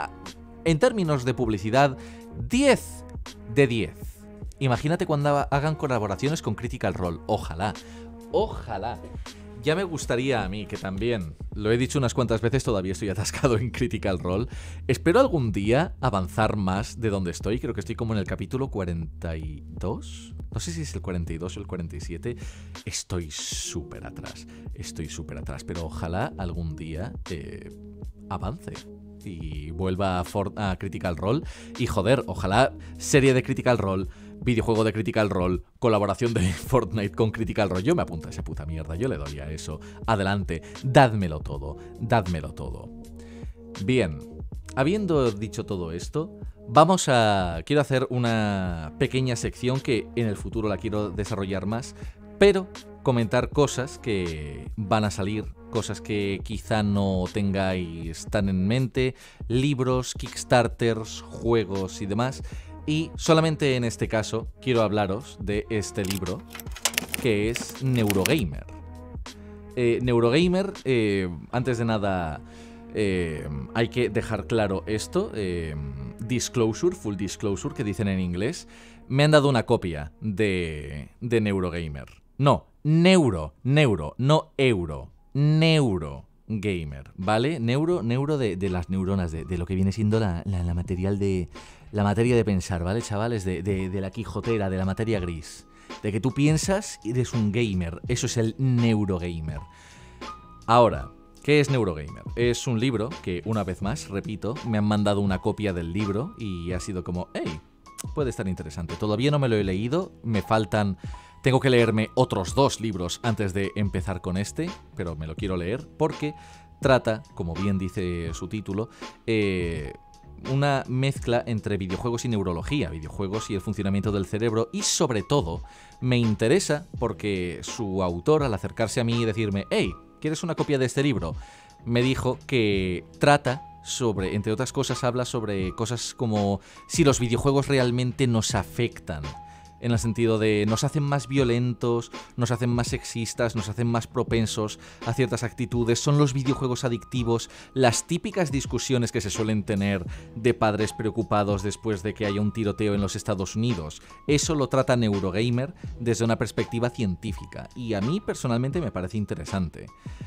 Speaker 1: En términos de publicidad, diez de diez. Imagínate cuando hagan colaboraciones con Critical Role. Ojalá, ojalá. Ya me gustaría a mí, que también, lo he dicho unas cuantas veces, todavía estoy atascado en Critical Role. Espero algún día avanzar más de donde estoy. Creo que estoy como en el capítulo cuarenta y dos. No sé si es el cuarenta y dos o el cuarenta y siete. Estoy súper atrás. Estoy súper atrás. Pero ojalá algún día eh, avance y vuelva a, Fort a Critical Role. Y joder, ojalá serie de Critical Role, videojuego de Critical Role, colaboración de Fortnite con Critical Role. Yo me apunto a esa puta mierda, yo le doy a eso. Adelante, dádmelo todo, dádmelo todo. Bien, habiendo dicho todo esto, vamos a... Quiero hacer una pequeña sección que en el futuro la quiero desarrollar más, pero comentar cosas que van a salir, cosas que quizá no tengáis tan en mente, libros, Kickstarters, juegos y demás. Y solamente en este caso quiero hablaros de este libro, que es Neurogamer. Eh, Neurogamer, eh, antes de nada, eh, hay que dejar claro esto, eh, disclosure, full disclosure, que dicen en inglés. Me han dado una copia de, de Neurogamer. No, neuro, neuro, no euro, Neurogamer, ¿vale? Neuro, neuro de, de las neuronas, de, de lo que viene siendo la, la, la material de... La materia de pensar, ¿vale, chavales? De, de, de la quijotera, de la materia gris. De que tú piensas y eres un gamer. Eso es el Neurogamer. Ahora, ¿qué es Neurogamer? Es un libro que, una vez más, repito, me han mandado una copia del libro y ha sido como, hey, puede estar interesante. Todavía no me lo he leído, me faltan... Tengo que leerme otros dos libros antes de empezar con este, pero me lo quiero leer porque trata, como bien dice su título, eh... una mezcla entre videojuegos y neurología, videojuegos y el funcionamiento del cerebro, y sobre todo me interesa porque su autor, al acercarse a mí y decirme, hey, ¿quieres una copia de este libro?, me dijo que trata sobre, entre otras cosas, habla sobre cosas como si los videojuegos realmente nos afectan en el sentido de nos hacen más violentos, nos hacen más sexistas, nos hacen más propensos a ciertas actitudes, son los videojuegos adictivos, las típicas discusiones que se suelen tener de padres preocupados después de que haya un tiroteo en los Estados Unidos. Eso lo trata Neurogamer desde una perspectiva científica y a mí personalmente me parece interesante.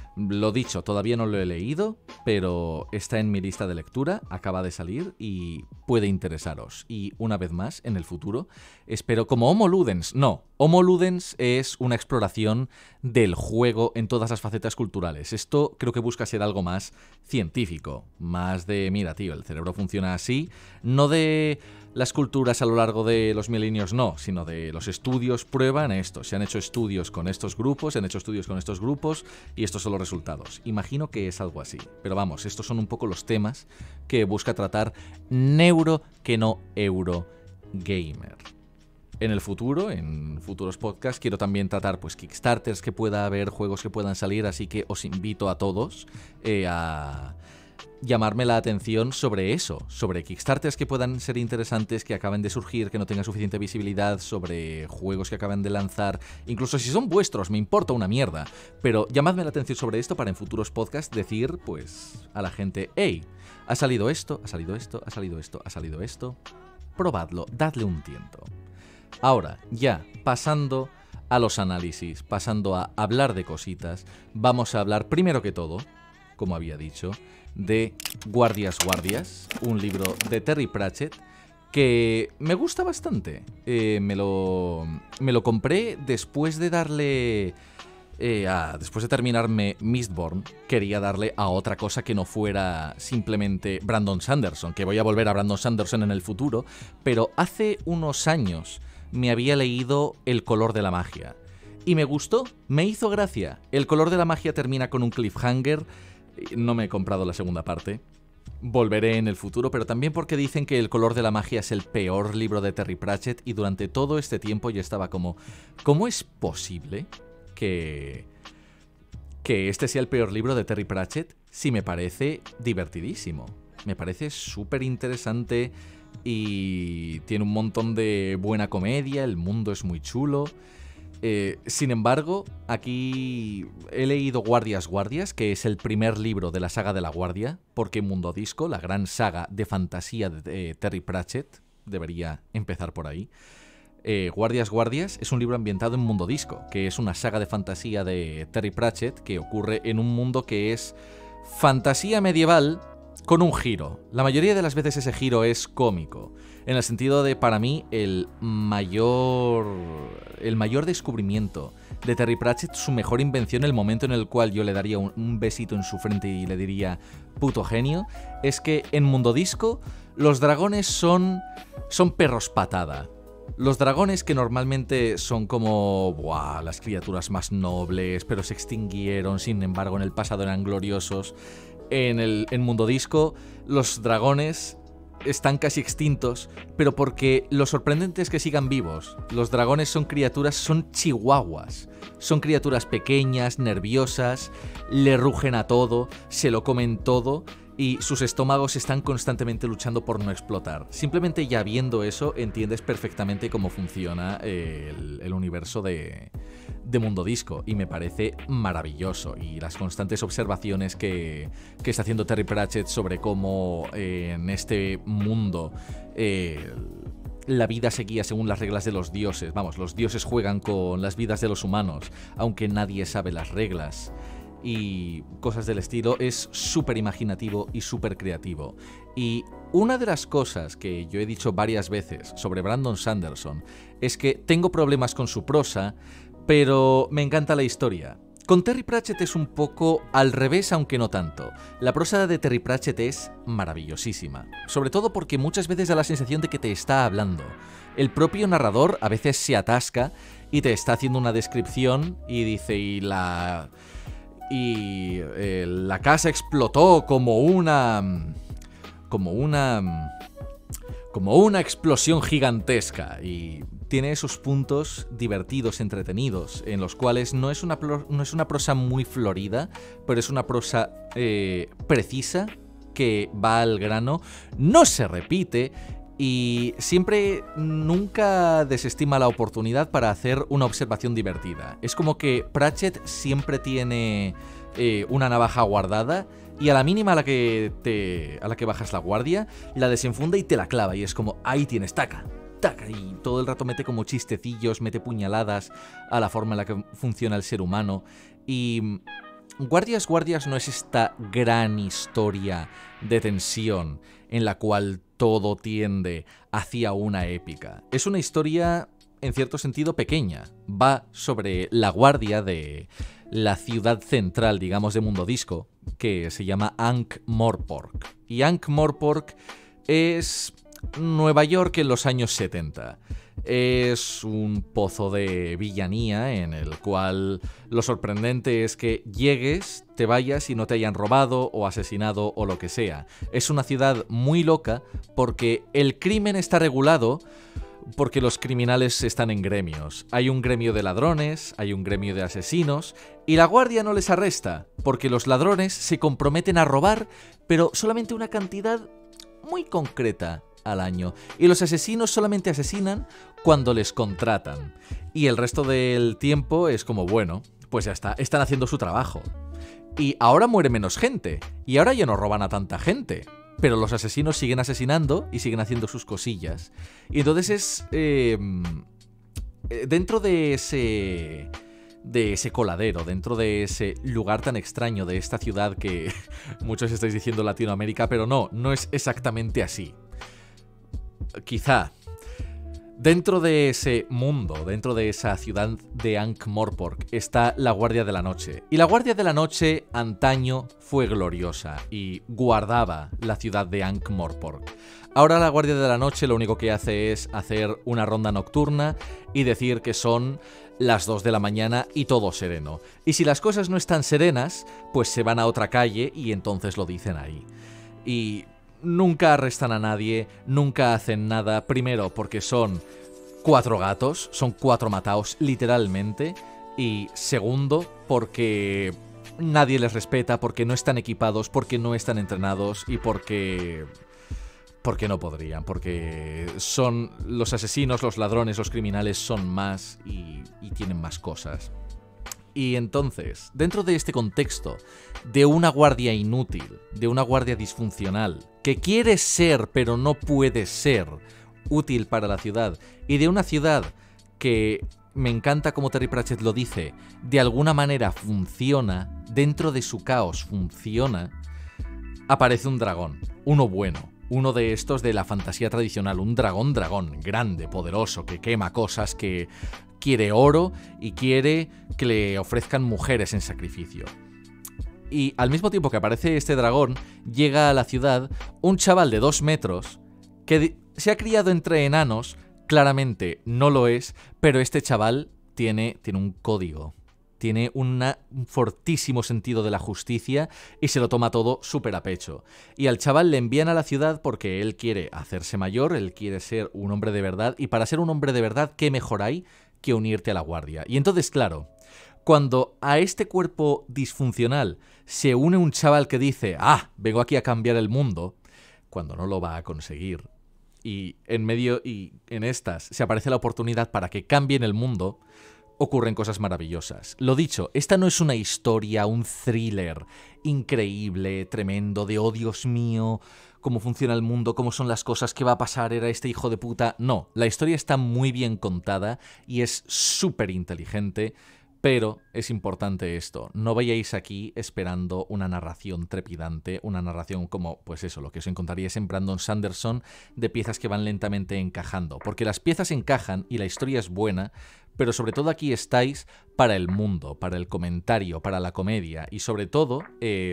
Speaker 1: Lo dicho, todavía no lo he leído, pero está en mi lista de lectura, acaba de salir y puede interesaros. Y una vez más, en el futuro, espero como Homo Ludens. No, Homo Ludens es una exploración del juego en todas las facetas culturales. Esto creo que busca ser algo más científico, más de, mira tío, el cerebro funciona así, no de las culturas a lo largo de los milenios, no, sino de los estudios prueban esto. Se han hecho estudios con estos grupos, se han hecho estudios con estos grupos y estos son los resultados. Imagino que es algo así. Pero vamos, estos son un poco los temas que busca tratar Neuro que no Eurogamer. En el futuro, en futuros podcasts, quiero también tratar pues Kickstarters que pueda haber, juegos que puedan salir, así que os invito a todos eh, a llamarme la atención sobre eso, sobre Kickstarters que puedan ser interesantes, que acaben de surgir, que no tengan suficiente visibilidad, sobre juegos que acaban de lanzar, incluso si son vuestros, me importa una mierda, pero llamadme la atención sobre esto para en futuros podcasts decir, pues, a la gente, hey, ha salido esto, ha salido esto, ha salido esto, ha salido esto, probadlo, dadle un tiento. Ahora, ya, pasando a los análisis, pasando a hablar de cositas, vamos a hablar, primero que todo, como había dicho, de Guardias Guardias, un libro de Terry Pratchett que me gusta bastante. Eh, me, lo, me lo compré después de darle... Eh, a, después de terminarme Mistborn, quería darle a otra cosa que no fuera simplemente Brandon Sanderson, que voy a volver a Brandon Sanderson en el futuro, pero hace unos años me había leído El color de la magia. Y me gustó, me hizo gracia. El color de la magia termina con un cliffhanger. No me he comprado la segunda parte. Volveré en el futuro, pero también porque dicen que El color de la magia es el peor libro de Terry Pratchett y durante todo este tiempo yo estaba como, ¿cómo es posible que, que este sea el peor libro de Terry Pratchett? Sí, me parece divertidísimo. Me parece súper interesante y tiene un montón de buena comedia, el mundo es muy chulo. Eh, sin embargo, aquí he leído Guardias Guardias, que es el primer libro de la saga de la Guardia, porque Mundo Disco, la gran saga de fantasía de Terry Pratchett, debería empezar por ahí. Eh, Guardias Guardias es un libro ambientado en Mundo Disco, que es una saga de fantasía de Terry Pratchett que ocurre en un mundo que es fantasía medieval con un giro. La mayoría de las veces ese giro es cómico, en el sentido de, para mí, el mayor, el mayor descubrimiento de Terry Pratchett, su mejor invención, el momento en el cual yo le daría un, un besito en su frente y le diría puto genio, es que en Mundo Disco los dragones son, son perros patada. Los dragones, que normalmente son como buah, las criaturas más nobles, pero se extinguieron, sin embargo en el pasado eran gloriosos. En el en Mundo Disco los dragones están casi extintos, pero porque lo sorprendente es que sigan vivos. Los dragones son criaturas, son chihuahuas. Son criaturas pequeñas, nerviosas, le rugen a todo, se lo comen todo y sus estómagos están constantemente luchando por no explotar. Simplemente ya viendo eso entiendes perfectamente cómo funciona el, el universo de, de Mundo Disco y me parece maravilloso. Y las constantes observaciones que, que está haciendo Terry Pratchett sobre cómo eh, en este mundo eh, la vida se guía según las reglas de los dioses. Vamos, los dioses juegan con las vidas de los humanos, aunque nadie sabe las reglas. Y cosas del estilo, es súper imaginativo y súper creativo. Y una de las cosas que yo he dicho varias veces sobre Brandon Sanderson es que tengo problemas con su prosa, pero me encanta la historia. Con Terry Pratchett es un poco al revés, aunque no tanto. La prosa de Terry Pratchett es maravillosísima, sobre todo porque muchas veces da la sensación de que te está hablando. El propio narrador a veces se atasca y te está haciendo una descripción y dice, y la... Y eh, la casa explotó como una... Como una... Como una explosión gigantesca. Y tiene esos puntos divertidos, entretenidos, en los cuales no es una, no es una prosa muy florida, pero es una prosa eh, precisa, que va al grano, no se repite y siempre nunca desestima la oportunidad para hacer una observación divertida. Es como que Pratchett siempre tiene eh, una navaja guardada y a la mínima a la que te a la que bajas la guardia, la desenfunda y te la clava y es como, ahí tienes, taca, taca, y todo el rato mete como chistecillos, mete puñaladas a la forma en la que funciona el ser humano. Y Guardias Guardias no es esta gran historia de tensión en la cual todo tiende hacia una épica. Es una historia, en cierto sentido, pequeña. Va sobre la guardia de la ciudad central, digamos, de Mundo Disco, que se llama Ankh-Morpork. Y Ankh-Morpork es Nueva York en los años setenta. Es un pozo de villanía en el cual lo sorprendente es que llegues, te vayas y no te hayan robado o asesinado o lo que sea. Es una ciudad muy loca porque el crimen está regulado porque los criminales están en gremios. Hay un gremio de ladrones, hay un gremio de asesinos y la guardia no les arresta porque los ladrones se comprometen a robar, pero solamente una cantidad muy concreta al año. Y los asesinos solamente asesinan cuando les contratan. Y el resto del tiempo es como, bueno, pues ya está, están haciendo su trabajo. Y ahora muere menos gente. Y ahora ya no roban a tanta gente. Pero los asesinos siguen asesinando y siguen haciendo sus cosillas. Y entonces es... Eh, dentro de ese... de ese coladero, dentro de ese lugar tan extraño de esta ciudad que muchos estáis diciendo Latinoamérica, pero no, no es exactamente así. Quizá. Dentro de ese mundo, dentro de esa ciudad de Ankh-Morpork, está la Guardia de la Noche. Y la Guardia de la Noche antaño fue gloriosa y guardaba la ciudad de Ankh-Morpork. Ahora la Guardia de la Noche lo único que hace es hacer una ronda nocturna y decir que son las dos de la mañana y todo sereno. Y si las cosas no están serenas, pues se van a otra calle y entonces lo dicen ahí. Y nunca arrestan a nadie, nunca hacen nada, primero porque son cuatro gatos, son cuatro mataos literalmente, y segundo porque nadie les respeta, porque no están equipados, porque no están entrenados y porque... porque no podrían, porque son los asesinos, los ladrones, los criminales son más y, y tienen más cosas. Y entonces, dentro de este contexto de una guardia inútil, de una guardia disfuncional, que quiere ser pero no puede ser útil para la ciudad, y de una ciudad que, me encanta como Terry Pratchett lo dice, de alguna manera funciona, dentro de su caos funciona, aparece un dragón, uno bueno. Uno de estos de la fantasía tradicional, un dragón dragón, grande, poderoso, que quema cosas, que quiere oro y quiere que le ofrezcan mujeres en sacrificio. Y al mismo tiempo que aparece este dragón, llega a la ciudad un chaval de dos metros que se ha criado entre enanos, claramente no lo es, pero este chaval tiene, tiene un código. Tiene una, un fortísimo sentido de la justicia y se lo toma todo súper a pecho. Y al chaval le envían a la ciudad porque él quiere hacerse mayor, él quiere ser un hombre de verdad, y para ser un hombre de verdad, ¿qué mejor hay que unirte a la guardia? Y entonces, claro, cuando a este cuerpo disfuncional se une un chaval que dice, ah, vengo aquí a cambiar el mundo, cuando no lo va a conseguir, y en medio y en estas se aparece la oportunidad para que cambien el mundo, ocurren cosas maravillosas. Lo dicho, esta no es una historia, un thriller increíble, tremendo, de oh Dios mío, cómo funciona el mundo, cómo son las cosas, qué va a pasar, era este hijo de puta. No, la historia está muy bien contada y es súper inteligente, pero es importante esto, no vayáis aquí esperando una narración trepidante, una narración como, pues eso, lo que os encontraríais en Brandon Sanderson, de piezas que van lentamente encajando, porque las piezas encajan y la historia es buena, pero sobre todo aquí estáis para el mundo, para el comentario, para la comedia y sobre todo eh,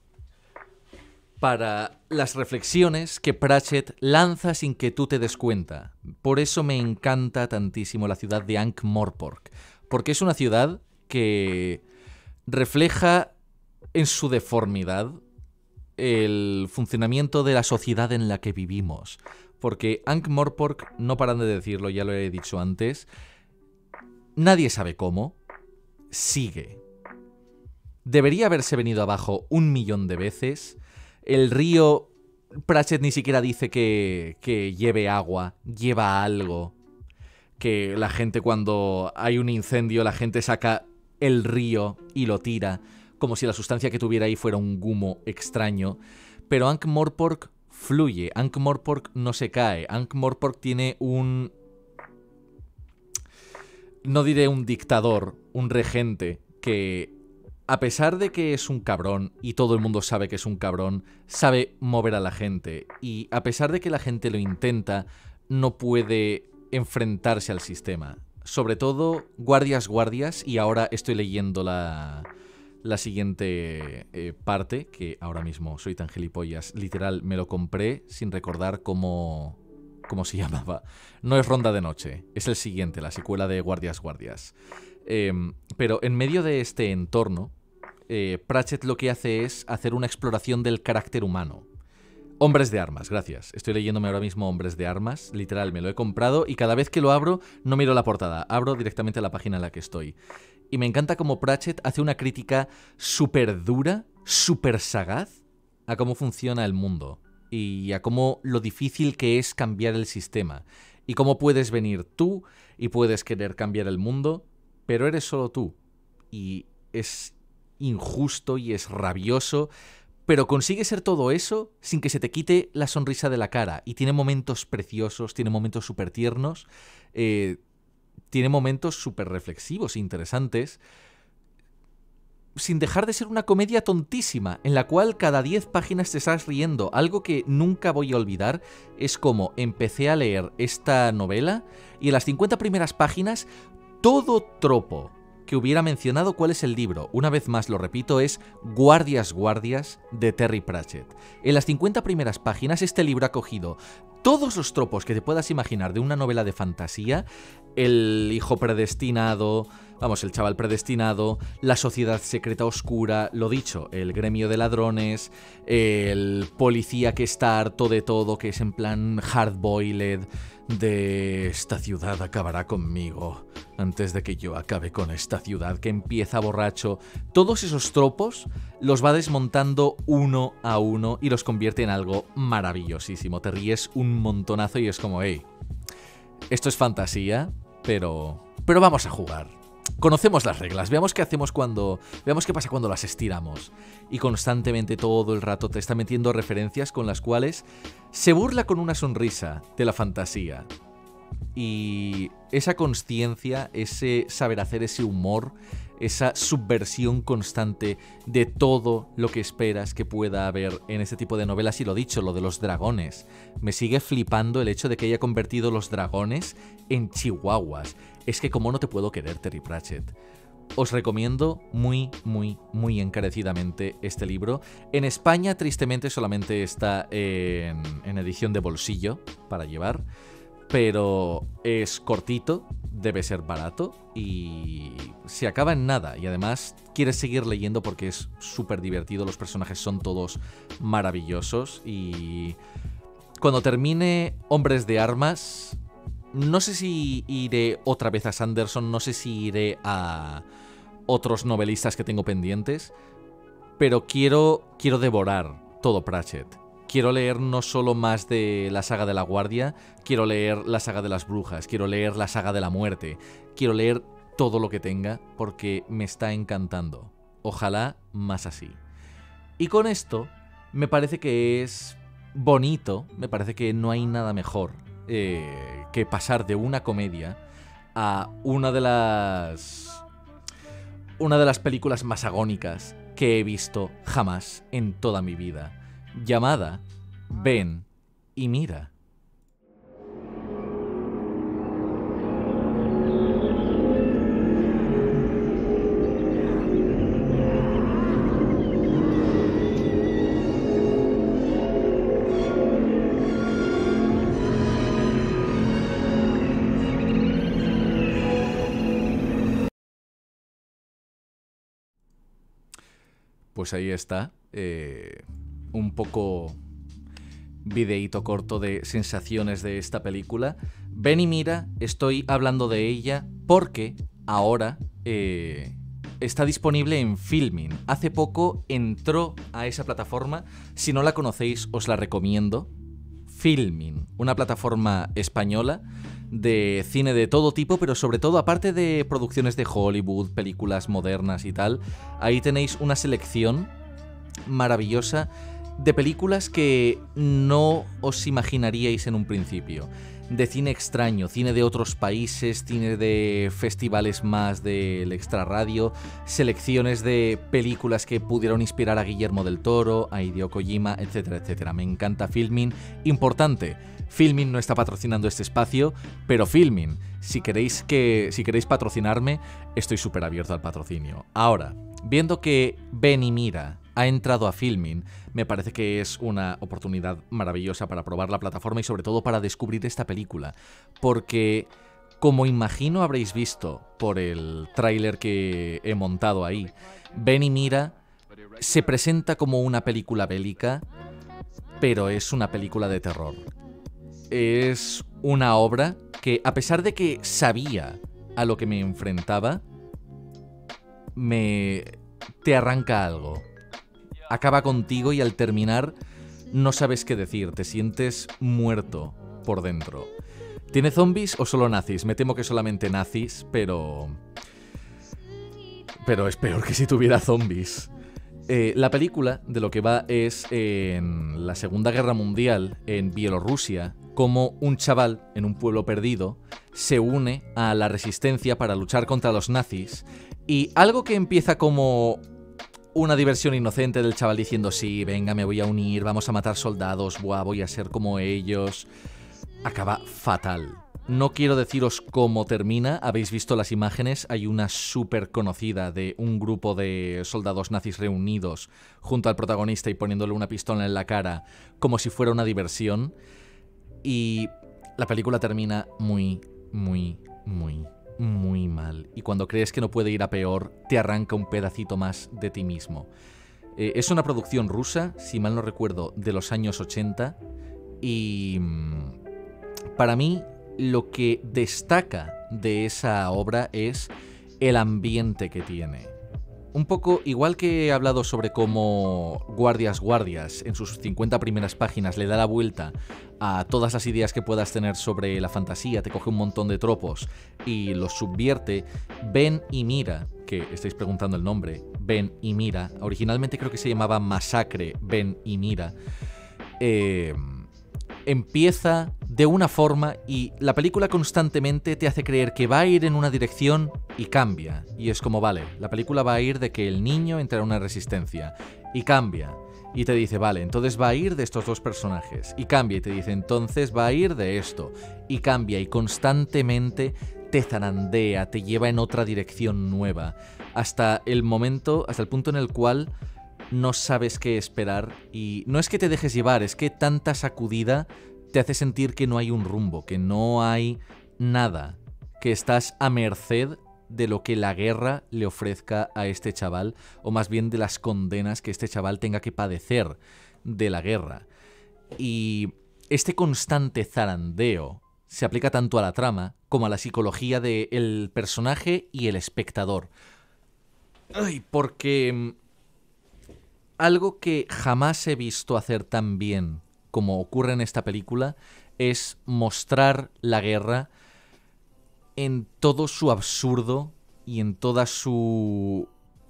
Speaker 1: para las reflexiones que Pratchett lanza sin que tú te des cuenta. Por eso me encanta tantísimo la ciudad de Ankh-Morpork, porque es una ciudad que refleja en su deformidad el funcionamiento de la sociedad en la que vivimos. Porque Ankh-Morpork, no paran de decirlo, ya lo he dicho antes, nadie sabe cómo, sigue. Debería haberse venido abajo un millón de veces. El río Pratchett ni siquiera dice que, que lleve agua, lleva algo. Que la gente, cuando hay un incendio, la gente saca el río y lo tira, como si la sustancia que tuviera ahí fuera un humo extraño. Pero Ankh-Morpork fluye, Ankh-Morpork no se cae, Ankh-Morpork tiene un... no diré un dictador, un regente, que a pesar de que es un cabrón, y todo el mundo sabe que es un cabrón, sabe mover a la gente. Y a pesar de que la gente lo intenta, no puede enfrentarse al sistema. Sobre todo, guardias, guardias, y ahora estoy leyendo la, la siguiente eh, parte, que ahora mismo soy tan gilipollas, literal, me lo compré sin recordar cómo, cómo se llamaba. No es Ronda de Noche, es el siguiente, la secuela de Guardias, guardias. Eh, pero en medio de este entorno, eh, Pratchett lo que hace es hacer una exploración del carácter humano. Hombres de armas, gracias. Estoy leyéndome ahora mismo Hombres de armas. Literal, me lo he comprado y cada vez que lo abro no miro la portada. Abro directamente la página en la que estoy. Y me encanta cómo Pratchett hace una crítica súper dura, súper sagaz a cómo funciona el mundo. Y a cómo lo difícil que es cambiar el sistema. Y cómo puedes venir tú y puedes querer cambiar el mundo, pero eres solo tú. Y es injusto y es rabioso, pero consigue ser todo eso sin que se te quite la sonrisa de la cara. Y tiene momentos preciosos, tiene momentos súper tiernos, eh, tiene momentos súper reflexivos e interesantes, sin dejar de ser una comedia tontísima, en la cual cada diez páginas te estás riendo. Algo que nunca voy a olvidar es cómo empecé a leer esta novela y en las cincuenta primeras páginas, todo tropo que hubiera mencionado cuál es el libro, una vez más lo repito, es Guardias, guardias de Terry Pratchett. En las cincuenta primeras páginas este libro ha cogido todos los tropos que te puedas imaginar de una novela de fantasía, el hijo predestinado, vamos, el chaval predestinado, la sociedad secreta oscura, lo dicho, el gremio de ladrones, el policía que está harto de todo, que es en plan hard-boiled, de esta ciudad acabará conmigo antes de que yo acabe con esta ciudad, que empieza borracho. Todos esos tropos los va desmontando uno a uno y los convierte en algo maravillosísimo. Te ríes un montonazo y es como, hey, esto es fantasía, pero, pero vamos a jugar. Conocemos las reglas, veamos qué hacemos cuando... Veamos qué pasa cuando las estiramos. Y constantemente todo el rato te está metiendo referencias con las cuales se burla con una sonrisa de la fantasía. Y esa consciencia, ese saber hacer, ese humor, esa subversión constante de todo lo que esperas que pueda haber en este tipo de novelas. Y lo dicho, lo de los dragones. Me sigue flipando el hecho de que haya convertido los dragones en chihuahuas. Es que cómo no te puedo querer, Terry Pratchett. Os recomiendo muy, muy, muy encarecidamente este libro. En España, tristemente, solamente está en, en edición de bolsillo para llevar. Pero es cortito, debe ser barato y se acaba en nada. Y además quieres seguir leyendo porque es súper divertido, los personajes son todos maravillosos. Y cuando termine Hombres de Armas, no sé si iré otra vez a Sanderson, no sé si iré a otros novelistas que tengo pendientes, pero quiero, quiero devorar todo Pratchett. Quiero leer no solo más de la saga de la Guardia, quiero leer la saga de las brujas, quiero leer la saga de la muerte, quiero leer todo lo que tenga porque me está encantando. Ojalá más así. Y con esto me parece que es bonito, me parece que no hay nada mejor eh, que pasar de una comedia a una de las... una de las películas más agónicas que he visto jamás en toda mi vida. Llamada Ven y mira. Pues ahí está. Eh... un poco videíto corto de sensaciones de esta película. Ven y mira, estoy hablando de ella porque ahora eh, está disponible en Filmin. Hace poco entró a esa plataforma. Si no la conocéis, os la recomiendo. Filmin, una plataforma española de cine de todo tipo, pero sobre todo, aparte de producciones de Hollywood, películas modernas y tal, ahí tenéis una selección maravillosa de películas que no os imaginaríais en un principio. De cine extraño, cine de otros países, cine de festivales más del extrarradio, selecciones de películas que pudieron inspirar a Guillermo del Toro, a Hideo Kojima, etcétera, etcétera. Me encanta Filmin. Importante, Filmin no está patrocinando este espacio, pero Filmin, si queréis, que, si queréis patrocinarme, estoy súper abierto al patrocinio. Ahora, viendo que Ven y Mira ha entrado a Filmin, me parece que es una oportunidad maravillosa para probar la plataforma y sobre todo para descubrir esta película, porque como imagino habréis visto por el tráiler que he montado ahí, Ven y Mira se presenta como una película bélica, pero es una película de terror. Es una obra que, a pesar de que sabía a lo que me enfrentaba, me te arranca algo. Acaba contigo y al terminar no sabes qué decir, te sientes muerto por dentro. ¿Tiene zombies o solo nazis? Me temo que solamente nazis, pero... Pero es peor que si tuviera zombies. Eh, la película de lo que va es en la Segunda Guerra Mundial, en Bielorrusia, como un chaval en un pueblo perdido se une a la resistencia para luchar contra los nazis, y algo que empieza como una diversión inocente del chaval diciendo sí, venga, me voy a unir, vamos a matar soldados, buah, voy a ser como ellos, acaba fatal. No quiero deciros cómo termina, habéis visto las imágenes, hay una súper conocida de un grupo de soldados nazis reunidos junto al protagonista y poniéndole una pistola en la cara como si fuera una diversión, y la película termina muy, muy, muy, muy mal, y cuando crees que no puede ir a peor, te arranca un pedacito más de ti mismo. Eh, es una producción rusa, si mal no recuerdo, de los años ochenta, y mmm, para mí lo que destaca de esa obra es el ambiente que tiene. Un poco igual que he hablado sobre cómo Guardias Guardias en sus cincuenta primeras páginas le da la vuelta a todas las ideas que puedas tener sobre la fantasía, te coge un montón de tropos y los subvierte. Ven y Mira, que estáis preguntando el nombre, Ven y Mira, originalmente creo que se llamaba Masacre, Ven y Mira, eh... empieza de una forma y la película constantemente te hace creer que va a ir en una dirección y cambia. Y es como, vale, la película va a ir de que el niño entra en una resistencia y cambia. Y te dice, vale, entonces va a ir de estos dos personajes. Y cambia y te dice, entonces va a ir de esto. Y cambia y constantemente te zarandea, te lleva en otra dirección nueva. Hasta el momento, hasta el punto en el cual no sabes qué esperar, y no es que te dejes llevar, es que tanta sacudida te hace sentir que no hay un rumbo, que no hay nada, que estás a merced de lo que la guerra le ofrezca a este chaval, o más bien de las condenas que este chaval tenga que padecer de la guerra. Y este constante zarandeo se aplica tanto a la trama como a la psicología del personaje y el espectador. Ay, porque algo que jamás he visto hacer tan bien como ocurre en esta película es mostrar la guerra en todo su absurdo y en toda su...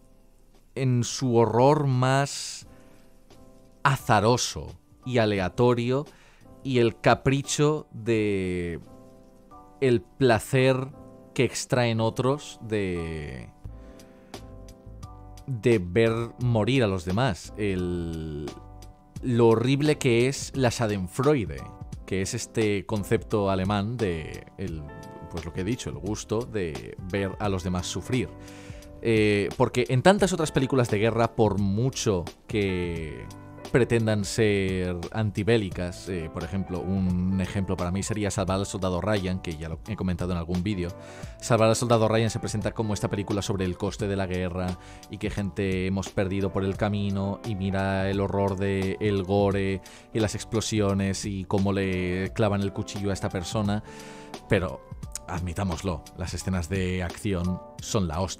Speaker 1: en su horror más azaroso y aleatorio, y el capricho de el placer que extraen otros de... de ver morir a los demás. El... lo horrible que es la Schadenfreude, que es este concepto alemán de, el, pues lo que he dicho, el gusto de ver a los demás sufrir. Eh, porque en tantas otras películas de guerra, por mucho que pretendan ser antibélicas, eh, por ejemplo, un ejemplo para mí sería Salvar al Soldado Ryan, que ya lo he comentado en algún vídeo. Salvar al Soldado Ryan se presenta como esta película sobre el coste de la guerra y qué gente hemos perdido por el camino, y mira el horror de el gore y las explosiones y cómo le clavan el cuchillo a esta persona, pero admitámoslo, las escenas de acción son la hostia.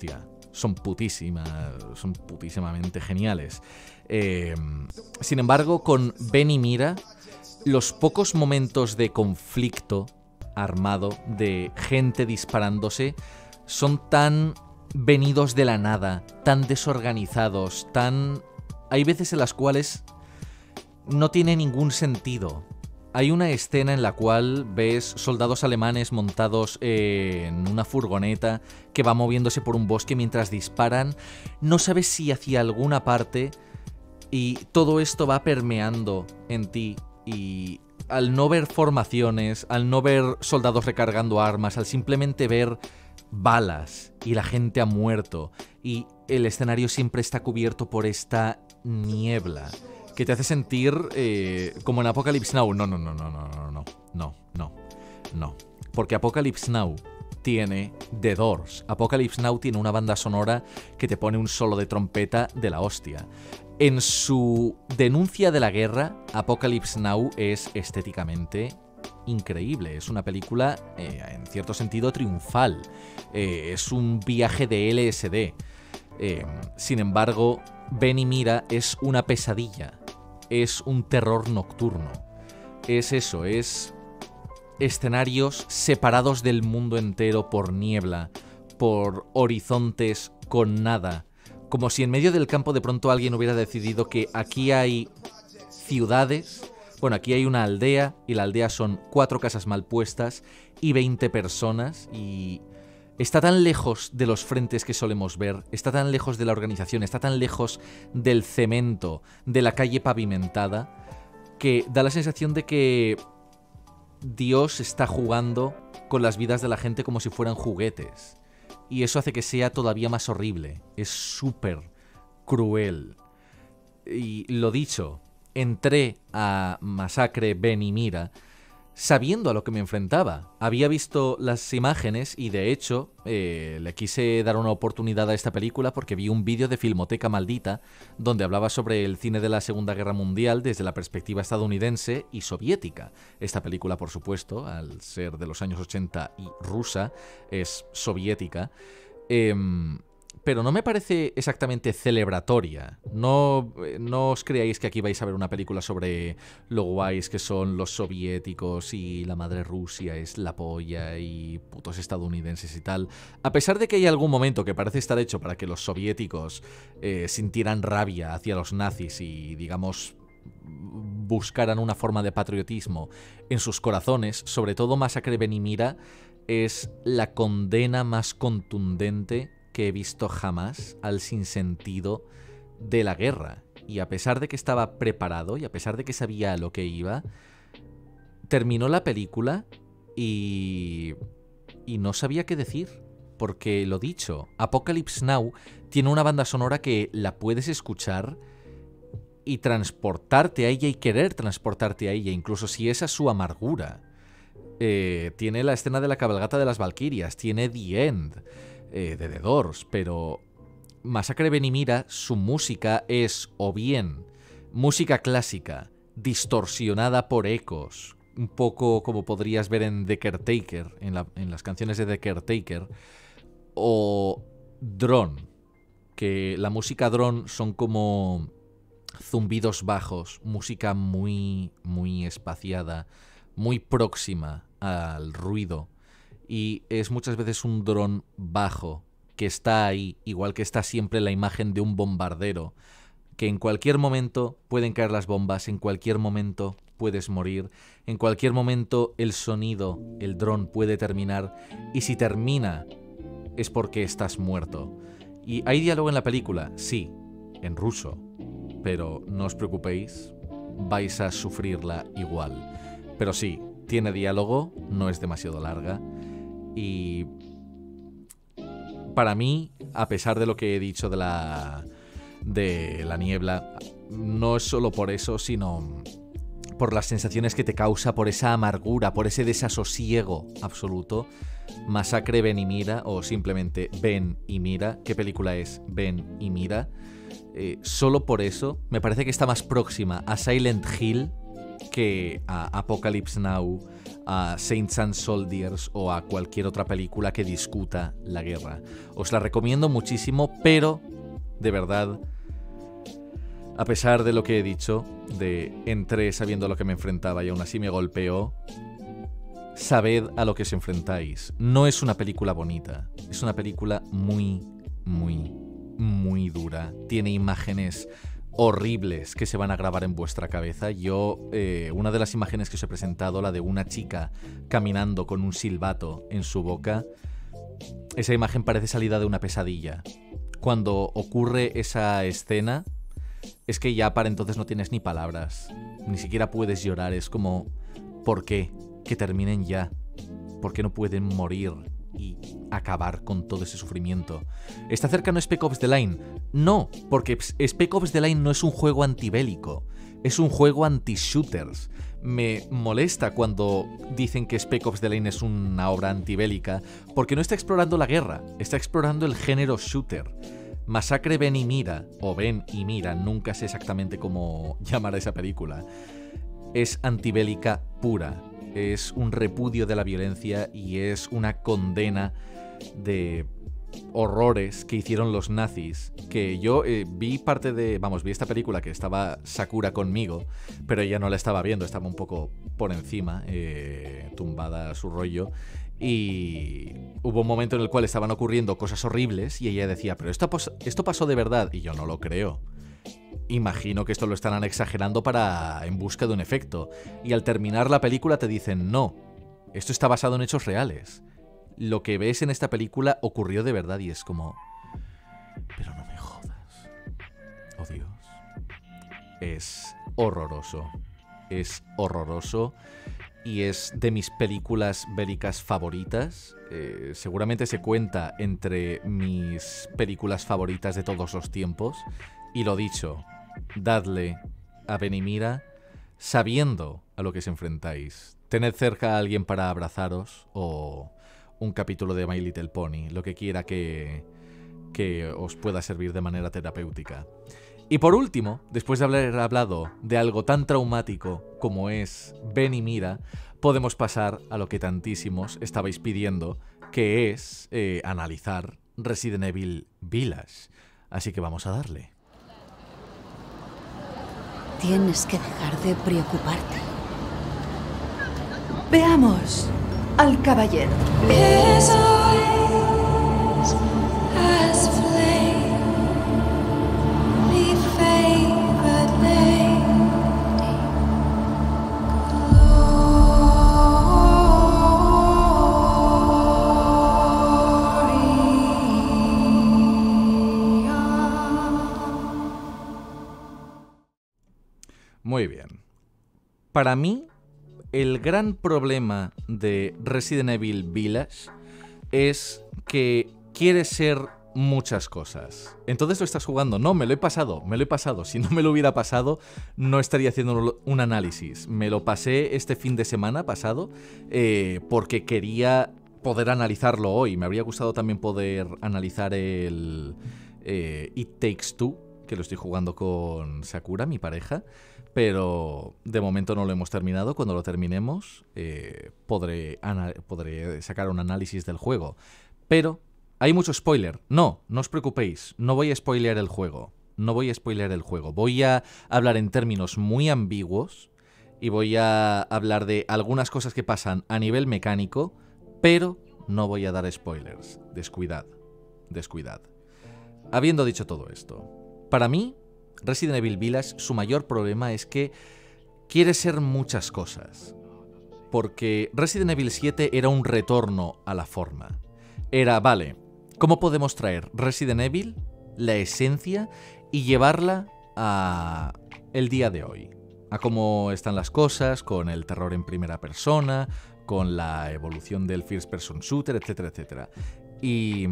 Speaker 1: son putísimas, son putísimamente geniales. Eh, sin embargo, con Ven y mira, los pocos momentos de conflicto armado, de gente disparándose, son tan venidos de la nada, tan desorganizados, tan... Hay veces en las cuales no tiene ningún sentido. Hay una escena en la cual ves soldados alemanes montados eh, en una furgoneta que va moviéndose por un bosque mientras disparan. No sabes si hacia alguna parte, y todo esto va permeando en ti, y al no ver formaciones, al no ver soldados recargando armas, al simplemente ver balas y la gente ha muerto y el escenario siempre está cubierto por esta niebla que te hace sentir eh, como en Apocalypse Now. No, no, no, no, no, no, no, no, no, no. Porque Apocalypse Now tiene The Doors. Apocalypse Now tiene una banda sonora que te pone un solo de trompeta de la hostia. En su denuncia de la guerra, Apocalypse Now es estéticamente increíble. Es una película, eh, en cierto sentido, triunfal. Eh, es un viaje de L S D. Eh, sin embargo, Ven y mira es una pesadilla. Es un terror nocturno. Es eso, es escenarios separados del mundo entero por niebla, por horizontes con nada. Como si en medio del campo de pronto alguien hubiera decidido que aquí hay ciudades. Bueno, aquí hay una aldea y la aldea son cuatro casas mal puestas y veinte personas y está tan lejos de los frentes que solemos ver, está tan lejos de la organización, está tan lejos del cemento, de la calle pavimentada, que da la sensación de que Dios está jugando con las vidas de la gente como si fueran juguetes. Y eso hace que sea todavía más horrible. Es súper cruel. Y lo dicho, entré a Masacre Ven y mira sabiendo a lo que me enfrentaba. Había visto las imágenes y de hecho eh, le quise dar una oportunidad a esta película porque vi un vídeo de Filmoteca Maldita donde hablaba sobre el cine de la Segunda Guerra Mundial desde la perspectiva estadounidense y soviética. Esta película, por supuesto, al ser de los años ochenta y rusa, es soviética. Eh, Pero no me parece exactamente celebratoria. No, no os creáis que aquí vais a ver una película sobre lo guays que son los soviéticos y la madre Rusia es la polla y putos estadounidenses y tal. A pesar de que hay algún momento que parece estar hecho para que los soviéticos eh, sintieran rabia hacia los nazis y, digamos, buscaran una forma de patriotismo en sus corazones, sobre todo Masacre Ven y mira es la condena más contundente que he visto jamás al sinsentido de la guerra. Y a pesar de que estaba preparado y a pesar de que sabía a lo que iba, terminó la película y... y no sabía qué decir. Porque, lo dicho, Apocalypse Now tiene una banda sonora que la puedes escuchar y transportarte a ella y querer transportarte a ella, incluso si esa es su amargura. Eh, tiene la escena de la cabalgata de las Valquirias, tiene The End, Eh, de The Doors, pero Masacre Ven y mira, su música es o bien música clásica, distorsionada por ecos, un poco como podrías ver en The Caretaker, en, la, en las canciones de The Caretaker, o drone, que la música drone son como zumbidos bajos, música muy, muy espaciada, muy próxima al ruido. Y es muchas veces un dron bajo que está ahí, igual que está siempre la imagen de un bombardero, que en cualquier momento pueden caer las bombas, en cualquier momento puedes morir, en cualquier momento el sonido, el dron puede terminar, y si termina es porque estás muerto. Y hay diálogo en la película, sí, en ruso, pero no os preocupéis, vais a sufrirla igual. Pero sí, tiene diálogo, no es demasiado larga. Y para mí, a pesar de lo que he dicho de la, de la niebla, no es solo por eso, sino por las sensaciones que te causa, por esa amargura, por ese desasosiego absoluto. Masacre Ven y mira, o simplemente Ven y mira. ¿Qué película es Ven y mira? Eh, solo por eso me parece que está más próxima a Silent Hill que a Apocalypse Now, a Saints and Soldiers o a cualquier otra película que discuta la guerra. Os la recomiendo muchísimo, pero de verdad, a pesar de lo que he dicho, de entré sabiendo a lo que me enfrentaba y aún así me golpeó, sabed a lo que os enfrentáis. No es una película bonita, es una película muy, muy, muy dura. Tiene imágenes horribles que se van a grabar en vuestra cabeza. Yo, eh, una de las imágenes que os he presentado, la de una chica caminando con un silbato en su boca, esa imagen parece salida de una pesadilla. Cuando ocurre esa escena, es que ya para entonces no tienes ni palabras, ni siquiera puedes llorar. Es como, ¿por qué? Que terminen ya. ¿Por qué no pueden morir y acabar con todo ese sufrimiento? ¿Está cercano Spec Ops The Line? No, porque Spec Ops The Line no es un juego antibélico, es un juego anti-shooters. Me molesta cuando dicen que Spec Ops The Line es una obra antibélica, porque no está explorando la guerra, está explorando el género shooter. Masacre Ben y Mira, o Ben y Mira, nunca sé exactamente cómo llamar a esa película, es antibélica pura. Es un repudio de la violencia y es una condena de horrores que hicieron los nazis. Que yo eh, vi parte de... Vamos, vi esta película que estaba Sakura conmigo, pero ella no la estaba viendo, estaba un poco por encima, eh, tumbada a su rollo. Y hubo un momento en el cual estaban ocurriendo cosas horribles y ella decía, pero esto, esto pasó de verdad. Y yo no lo creo. Imagino que esto lo estarán exagerando para en busca de un efecto. Y al terminar la película te dicen, no, esto está basado en hechos reales. Lo que ves en esta película ocurrió de verdad y es como... Pero no me jodas. Oh Dios. Es horroroso. Es horroroso. Y es de mis películas bélicas favoritas. Eh, seguramente se cuenta entre mis películas favoritas de todos los tiempos. Y lo dicho, dadle a Ben y Mira sabiendo a lo que os enfrentáis. Tened cerca a alguien para abrazaros o un capítulo de My Little Pony, lo que quiera que, que os pueda servir de manera terapéutica. Y por último, después de haber hablado de algo tan traumático como es Ben y Mira, podemos pasar a lo que tantísimos estabais pidiendo, que es eh, analizar Resident Evil Village. Así que vamos a darle.
Speaker 2: Tienes que dejar de preocuparte.
Speaker 3: Veamos al caballero.
Speaker 1: Muy bien. Para mí, el gran problema de Resident Evil Village es que quiere ser muchas cosas. Entonces lo estás jugando. No, me lo he pasado, me lo he pasado. Si no me lo hubiera pasado, no estaría haciendo un análisis. Me lo pasé este fin de semana pasado eh, porque quería poder analizarlo hoy. Me habría gustado también poder analizar el eh, It Takes Two, que lo estoy jugando con Sakura, mi pareja. Pero de momento no lo hemos terminado. Cuando lo terminemos eh, podré, podré sacar un análisis del juego. Pero hay mucho spoiler. No, no os preocupéis. No voy a spoilear el juego. No voy a spoilear el juego. Voy a hablar en términos muy ambiguos. Y voy a hablar de algunas cosas que pasan a nivel mecánico. Pero no voy a dar spoilers. Descuidad. Descuidad. Habiendo dicho todo esto, para mí, Resident Evil Village, su mayor problema es que quiere ser muchas cosas. Porque Resident Evil siete era un retorno a la forma. Era, vale, ¿cómo podemos traer Resident Evil, la esencia, y llevarla a el día de hoy? A cómo están las cosas, con el terror en primera persona, con la evolución del first person shooter, etcétera, etcétera. Y,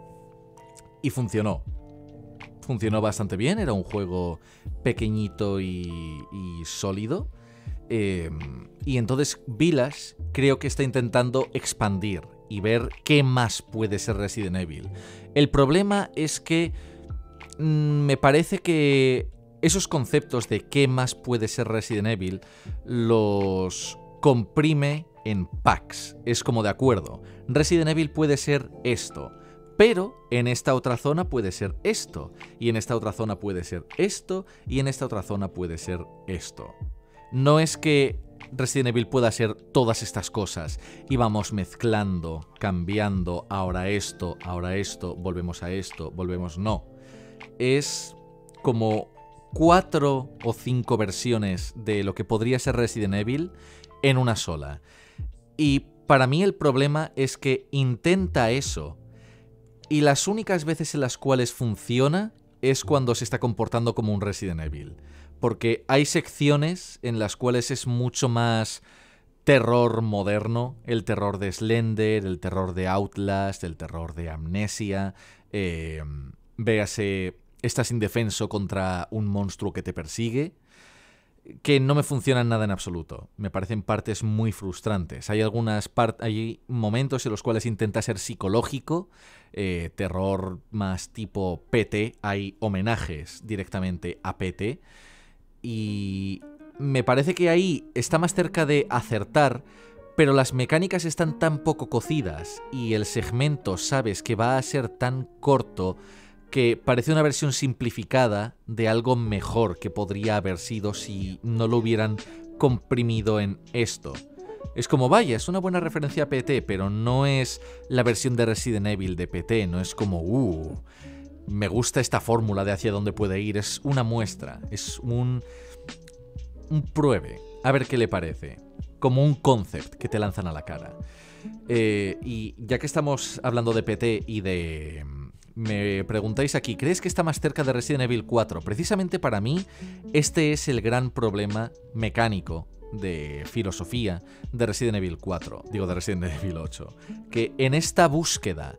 Speaker 1: y funcionó. Funcionó bastante bien, era un juego pequeñito y, y sólido. Eh, y entonces Village creo que está intentando expandir y ver qué más puede ser Resident Evil. El problema es que mmm, me parece que esos conceptos de qué más puede ser Resident Evil los comprime en packs. Es como de acuerdo, Resident Evil puede ser esto, pero en esta otra zona puede ser esto, y en esta otra zona puede ser esto, y en esta otra zona puede ser esto. No es que Resident Evil pueda ser todas estas cosas y vamos mezclando, cambiando, ahora esto, ahora esto, volvemos a esto, volvemos... No. Es como cuatro o cinco versiones de lo que podría ser Resident Evil en una sola. Y para mí el problema es que intenta eso, y las únicas veces en las cuales funciona es cuando se está comportando como un Resident Evil. Porque hay secciones en las cuales es mucho más terror moderno, el terror de Slender, el terror de Outlast, el terror de Amnesia, eh, véase, estás indefenso contra un monstruo que te persigue, que no me funcionan nada en absoluto. Me parecen partes muy frustrantes. Hay algunas part- hay momentos en los cuales intenta ser psicológico, eh, terror más tipo P T, hay homenajes directamente a P T, y me parece que ahí está más cerca de acertar, pero las mecánicas están tan poco cocidas y el segmento sabes que va a ser tan corto que parece una versión simplificada de algo mejor que podría haber sido si no lo hubieran comprimido en esto. Es como, vaya, es una buena referencia a P T, pero no es la versión de Resident Evil de P T, no es como, uh... me gusta esta fórmula de hacia dónde puede ir. Es una muestra, es un, un pruebe, a ver qué le parece. Como un concept que te lanzan a la cara. Eh, y ya que estamos hablando de P T y de... Me preguntáis aquí, ¿crees que está más cerca de Resident Evil cuatro? Precisamente para mí, este es el gran problema mecánico de filosofía de Resident Evil cuatro. Digo, de Resident Evil ocho. Que en esta búsqueda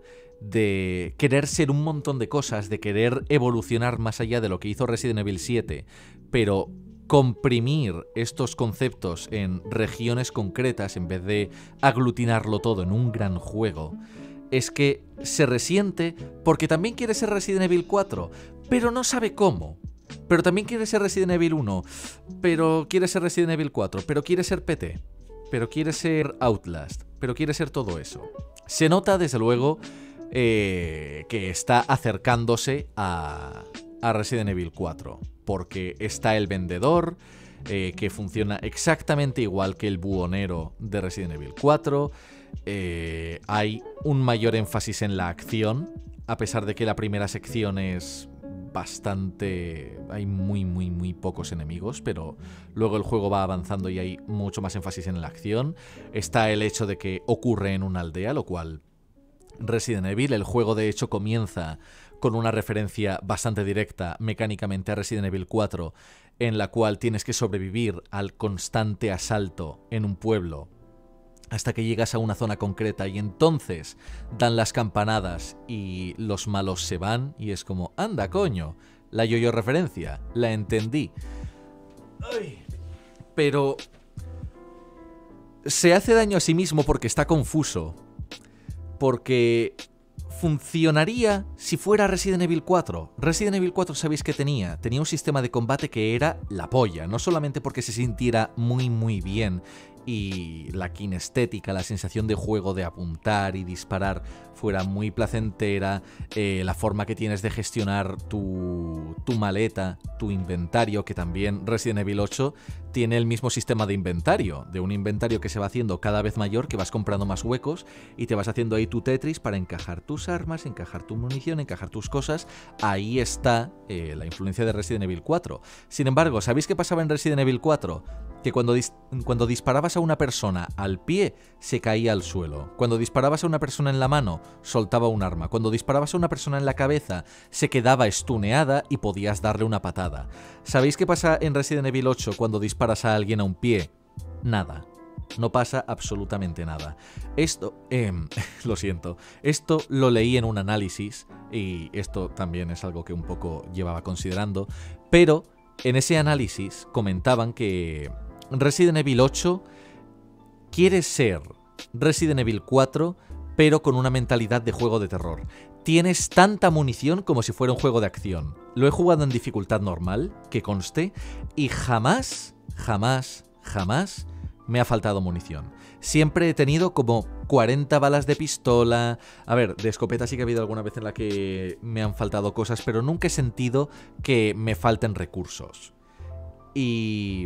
Speaker 1: de querer ser un montón de cosas, de querer evolucionar más allá de lo que hizo Resident Evil siete, pero comprimir estos conceptos en regiones concretas en vez de aglutinarlo todo en un gran juego, es que se resiente porque también quiere ser Resident Evil cuatro, pero no sabe cómo. Pero también quiere ser Resident Evil uno, pero quiere ser Resident Evil cuatro, pero quiere ser P T, pero quiere ser Outlast, pero quiere ser todo eso. Se nota, desde luego, Eh, que está acercándose a, a Resident Evil cuatro, porque está el vendedor, eh, que funciona exactamente igual que el buhonero de Resident Evil cuatro, eh, hay un mayor énfasis en la acción, a pesar de que la primera sección es bastante... hay muy muy muy pocos enemigos, pero luego el juego va avanzando y hay mucho más énfasis en la acción. Está el hecho de que ocurre en una aldea, lo cual... Resident Evil, el juego de hecho comienza con una referencia bastante directa mecánicamente a Resident Evil cuatro, en la cual tienes que sobrevivir al constante asalto en un pueblo hasta que llegas a una zona concreta y entonces dan las campanadas y los malos se van y es como, anda coño, la yo-yo referencia, la entendí. Ay. Pero se hace daño a sí mismo porque está confuso. Porque funcionaría si fuera Resident Evil cuatro. Resident Evil cuatro, ¿sabéis qué tenía? Tenía un sistema de combate que era la polla. No solamente porque se sintiera muy muy bien y la kinestética, la sensación de juego de apuntar y disparar fuera muy placentera, eh, la forma que tienes de gestionar tu, tu maleta, tu inventario, que también Resident Evil ocho tiene el mismo sistema de inventario, de un inventario que se va haciendo cada vez mayor, que vas comprando más huecos y te vas haciendo ahí tu Tetris para encajar tus armas, encajar tu munición, encajar tus cosas. Ahí está eh, la influencia de Resident Evil cuatro. Sin embargo, ¿sabéis qué pasaba en Resident Evil cuatro? Que cuando, dis cuando disparabas a una persona al pie, se caía al suelo. Cuando disparabas a una persona en la mano, soltaba un arma. Cuando disparabas a una persona en la cabeza, se quedaba estuneada y podías darle una patada. ¿Sabéis qué pasa en Resident Evil ocho cuando disparas a alguien a un pie? Nada. No pasa absolutamente nada. Esto, eh, lo siento, esto lo leí en un análisis y esto también es algo que un poco llevaba considerando, pero en ese análisis comentaban que Resident Evil ocho quiere ser Resident Evil cuatro, pero con una mentalidad de juego de terror. Tienes tanta munición como si fuera un juego de acción. Lo he jugado en dificultad normal, que conste, y jamás, jamás, jamás me ha faltado munición. Siempre he tenido como cuarenta balas de pistola. A ver, de escopeta sí que ha habido alguna vez en la que me han faltado cosas, pero nunca he sentido que me falten recursos. Y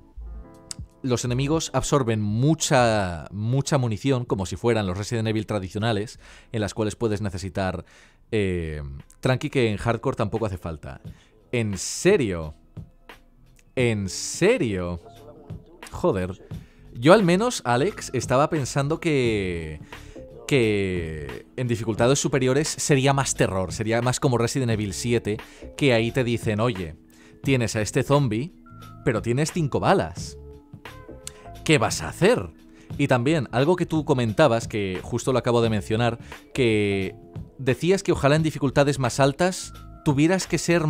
Speaker 1: los enemigos absorben mucha, mucha munición, como si fueran los Resident Evil tradicionales, en las cuales puedes necesitar... Eh, tranqui que en hardcore tampoco hace falta. ¿En serio? ¿En serio? Joder. Yo al menos, Alex, estaba pensando que... que en dificultades superiores sería más terror, sería más como Resident Evil siete, que ahí te dicen, oye, tienes a este zombie, pero tienes cinco balas. ¿Qué vas a hacer? Y también, algo que tú comentabas, que justo lo acabo de mencionar, que decías que ojalá en dificultades más altas tuvieras que ser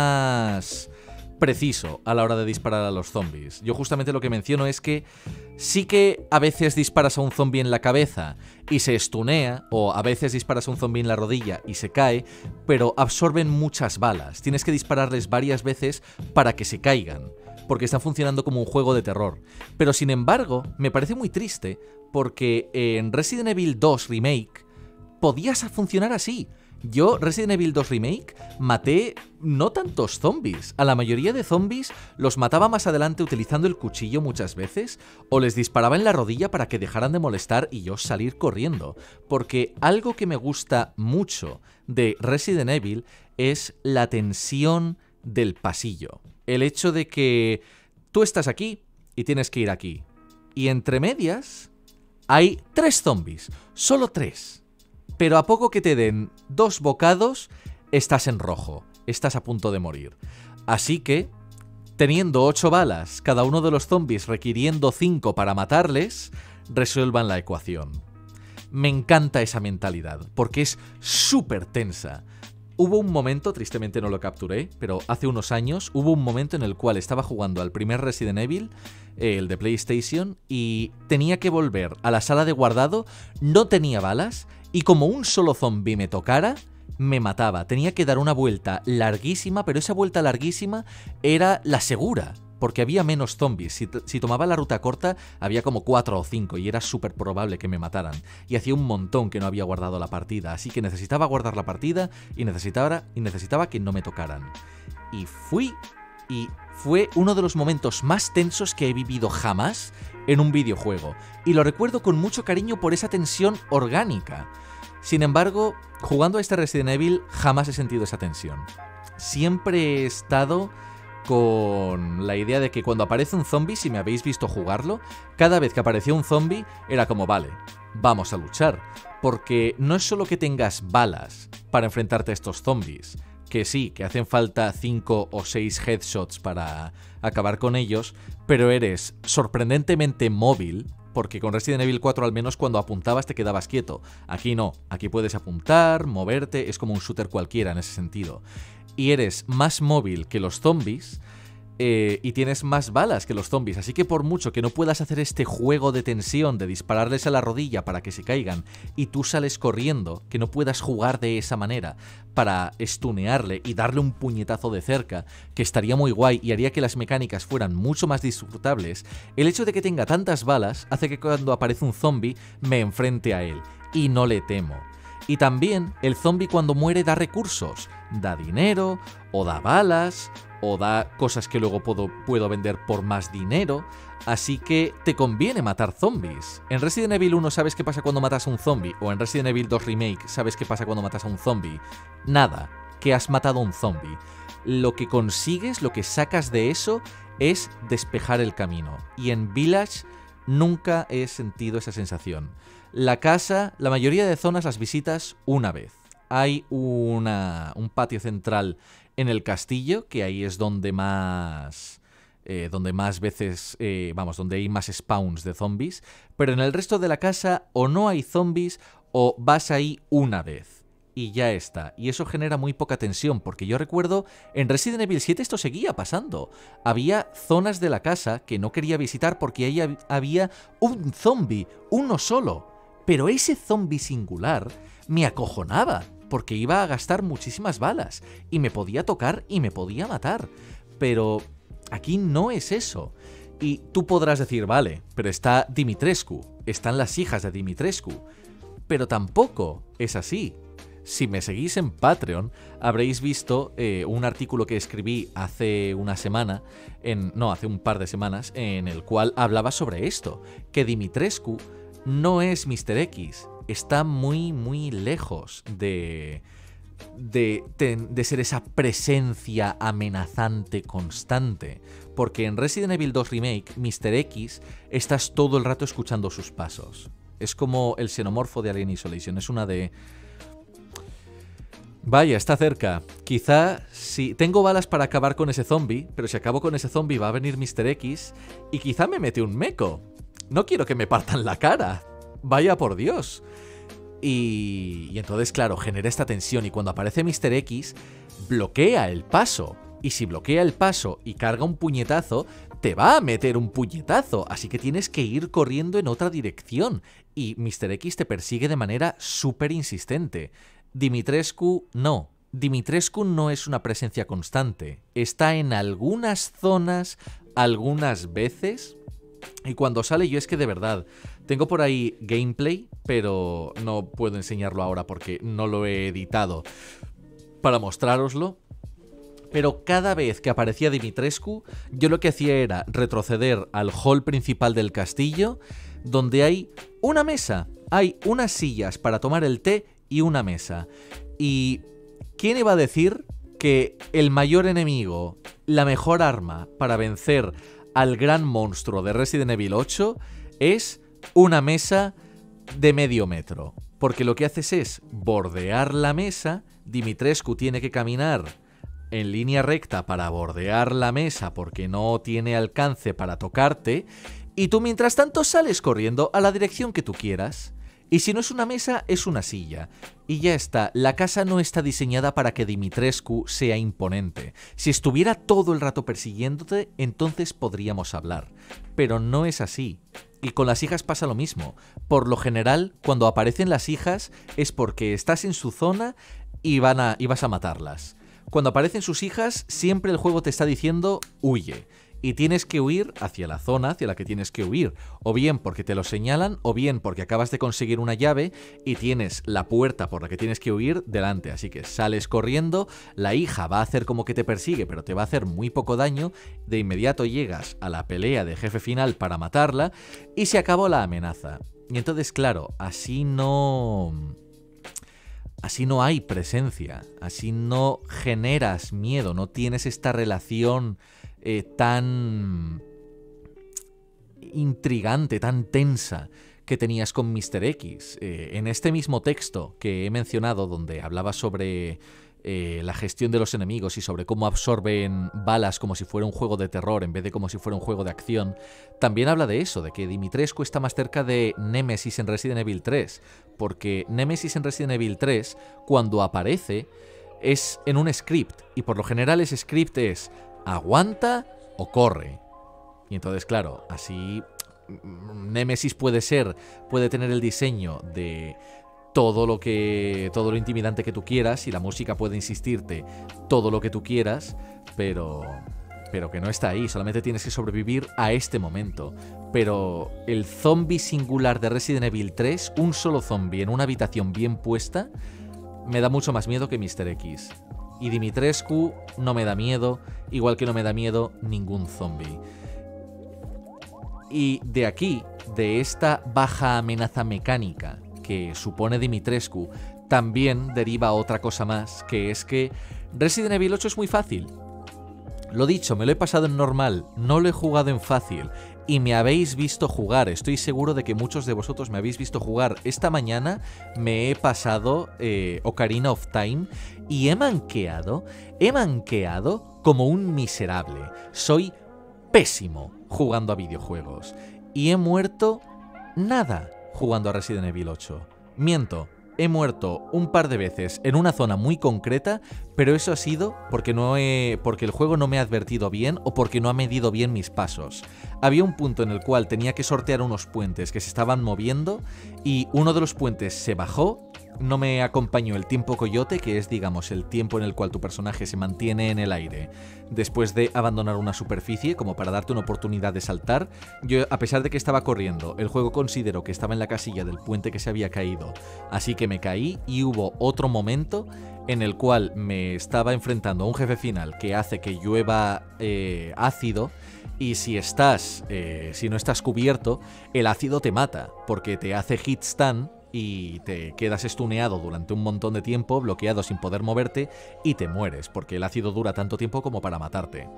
Speaker 1: más preciso a la hora de disparar a los zombies. Yo justamente lo que menciono es que sí que a veces disparas a un zombie en la cabeza y se estunea, o a veces disparas a un zombie en la rodilla y se cae, pero absorben muchas balas. Tienes que dispararles varias veces para que se caigan, porque están funcionando como un juego de terror. Pero sin embargo, me parece muy triste, porque en Resident Evil dos Remake podías funcionar así. Yo, Resident Evil dos Remake, maté no tantos zombies. A la mayoría de zombies los mataba más adelante utilizando el cuchillo muchas veces, o les disparaba en la rodilla para que dejaran de molestar y yo salir corriendo. Porque algo que me gusta mucho de Resident Evil es la tensión del pasillo. El hecho de que tú estás aquí y tienes que ir aquí. Y entre medias hay tres zombies, solo tres. Pero a poco que te den dos bocados, estás en rojo, estás a punto de morir. Así que, teniendo ocho balas, cada uno de los zombies requiriendo cinco para matarles, resuelvan la ecuación. Me encanta esa mentalidad, porque es súper tensa. Hubo un momento, tristemente no lo capturé, pero hace unos años hubo un momento en el cual estaba jugando al primer Resident Evil, eh, el de PlayStation, y tenía que volver a la sala de guardado, no tenía balas, y como un solo zombie me tocara, me mataba. Tenía que dar una vuelta larguísima, pero esa vuelta larguísima era la segura, porque había menos zombies. Si, si tomaba la ruta corta, había como cuatro o cinco y era súper probable que me mataran. Y hacía un montón que no había guardado la partida, así que necesitaba guardar la partida y necesitaba, y necesitaba que no me tocaran. Y fui, y fue uno de los momentos más tensos que he vivido jamás en un videojuego. Y lo recuerdo con mucho cariño por esa tensión orgánica. Sin embargo, jugando a este Resident Evil, jamás he sentido esa tensión. Siempre he estado con la idea de que cuando aparece un zombie, si me habéis visto jugarlo, cada vez que aparecía un zombie era como, vale, vamos a luchar. Porque no es solo que tengas balas para enfrentarte a estos zombies, que sí, que hacen falta cinco o seis headshots para acabar con ellos, pero eres sorprendentemente móvil, porque con Resident Evil cuatro al menos cuando apuntabas te quedabas quieto. Aquí no, aquí puedes apuntar, moverte, es como un shooter cualquiera en ese sentido. Y eres más móvil que los zombies eh, y tienes más balas que los zombies, así que por mucho que no puedas hacer este juego de tensión de dispararles a la rodilla para que se caigan y tú sales corriendo, que no puedas jugar de esa manera para estunearle y darle un puñetazo de cerca, que estaría muy guay y haría que las mecánicas fueran mucho más disfrutables, el hecho de que tenga tantas balas hace que cuando aparece un zombie me enfrente a él y no le temo. Y también el zombie cuando muere da recursos, da dinero, o da balas, o da cosas que luego puedo, puedo vender por más dinero, así que te conviene matar zombies. En Resident Evil uno sabes qué pasa cuando matas a un zombie, o en Resident Evil dos Remake sabes qué pasa cuando matas a un zombie. Nada, que has matado a un zombie. Lo que consigues, lo que sacas de eso, es despejar el camino. Y en Village nunca he sentido esa sensación. La casa, la mayoría de zonas las visitas una vez. Hay una, un patio central en el castillo, que ahí es donde más... Eh, donde más veces... Eh, vamos, donde hay más spawns de zombies. Pero en el resto de la casa o no hay zombies o vas ahí una vez. Y ya está. Y eso genera muy poca tensión, porque yo recuerdo en Resident Evil siete esto seguía pasando. Había zonas de la casa que no quería visitar porque ahí había un zombie, uno solo. Pero ese zombie singular me acojonaba, porque iba a gastar muchísimas balas, y me podía tocar y me podía matar. Pero aquí no es eso. Y tú podrás decir, vale, pero está Dimitrescu, están las hijas de Dimitrescu. Pero tampoco es así. Si me seguís en Patreon, habréis visto eh, un artículo que escribí hace una semana, en, no, hace un par de semanas, en el cual hablaba sobre esto, que Dimitrescu no es míster X, está muy, muy lejos de... De, de, de ser esa presencia amenazante constante, porque en Resident Evil dos Remake, míster X, estás todo el rato escuchando sus pasos. Es como el xenomorfo de Alien Isolation, es una de... Vaya, está cerca. Quizá si tengo balas para acabar con ese zombie, pero si acabo con ese zombie va a venir míster X y quizá me mete un meco. No quiero que me partan la cara. Vaya por Dios. Y, y entonces, claro, genera esta tensión y cuando aparece míster X, bloquea el paso. Y si bloquea el paso y carga un puñetazo, te va a meter un puñetazo. Así que tienes que ir corriendo en otra dirección. Y míster X te persigue de manera súper insistente. Dimitrescu no. Dimitrescu no es una presencia constante. Está en algunas zonas, algunas veces... Y cuando sale yo es que de verdad, tengo por ahí gameplay, pero no puedo enseñarlo ahora porque no lo he editado para mostrároslo. Pero cada vez que aparecía Dimitrescu, yo lo que hacía era retroceder al hall principal del castillo, donde hay una mesa, hay unas sillas para tomar el té y una mesa. ¿Y quién iba a decir que el mayor enemigo, la mejor arma para vencer al gran monstruo de Resident Evil ocho es una mesa de medio metro? Porque lo que haces es bordear la mesa, Dimitrescu tiene que caminar en línea recta para bordear la mesa porque no tiene alcance para tocarte, y tú mientras tanto sales corriendo a la dirección que tú quieras. Y si no es una mesa, es una silla. Y ya está, la casa no está diseñada para que Dimitrescu sea imponente. Si estuviera todo el rato persiguiéndote, entonces podríamos hablar. Pero no es así. Y con las hijas pasa lo mismo. Por lo general, cuando aparecen las hijas es porque estás en su zona y, van a, y vas a matarlas. Cuando aparecen sus hijas, siempre el juego te está diciendo huye. Y tienes que huir hacia la zona hacia la que tienes que huir, o bien porque te lo señalan, o bien porque acabas de conseguir una llave y tienes la puerta por la que tienes que huir delante, así que sales corriendo, la hija va a hacer como que te persigue, pero te va a hacer muy poco daño, de inmediato llegas a la pelea de jefe final para matarla, y se acabó la amenaza. Y entonces, claro, así no... Así no hay presencia, así no generas miedo, no tienes esta relación... Eh, tan intrigante, tan tensa que tenías con míster X. Eh, en este mismo texto que he mencionado, donde hablaba sobre eh, la gestión de los enemigos y sobre cómo absorben balas como si fuera un juego de terror en vez de como si fuera un juego de acción, también habla de eso, de que Dimitrescu está más cerca de Nemesis en Resident Evil tres, porque Nemesis en Resident Evil tres, cuando aparece, es en un script, y por lo general ese script es aguanta o corre. Y entonces, claro, así Nemesis puede ser, puede tener el diseño de todo lo que, todo lo intimidante que tú quieras, y la música puede insistirte todo lo que tú quieras, pero, pero que no está ahí, solamente tienes que sobrevivir a este momento. Pero el zombie singular de Resident Evil tres, un solo zombie en una habitación bien puesta, me da mucho más miedo que míster X. Y Dimitrescu no me da miedo, igual que no me da miedo ningún zombie. Y de aquí, de esta baja amenaza mecánica que supone Dimitrescu, también deriva otra cosa más, que es que Resident Evil ocho es muy fácil. Lo dicho, me lo he pasado en normal, no lo he jugado en fácil. Y me habéis visto jugar, estoy seguro de que muchos de vosotros me habéis visto jugar. Esta mañana me he pasado eh, Ocarina of Time y he manqueado, he manqueado como un miserable. Soy pésimo jugando a videojuegos y he muerto nada jugando a Resident Evil ocho. Miento. He muerto un par de veces en una zona muy concreta, pero eso ha sido porque, no he, porque el juego no me ha advertido bien o porque no ha medido bien mis pasos. Había un punto en el cual tenía que sortear unos puentes que se estaban moviendo y uno de los puentes se bajó no me acompañó el tiempo coyote, que es, digamos, el tiempo en el cual tu personaje se mantiene en el aire después de abandonar una superficie, como para darte una oportunidad de saltar. Yo, a pesar de que estaba corriendo, el juego consideró que estaba en la casilla del puente que se había caído, así que me caí y hubo otro momento en el cual me estaba enfrentando a un jefe final que hace que llueva eh, ácido. Y si estás, eh, si no estás cubierto, el ácido te mata, porque te hace hit stun y te quedas estuneado durante un montón de tiempo, bloqueado sin poder moverte, y te mueres, porque el ácido dura tanto tiempo como para matarte.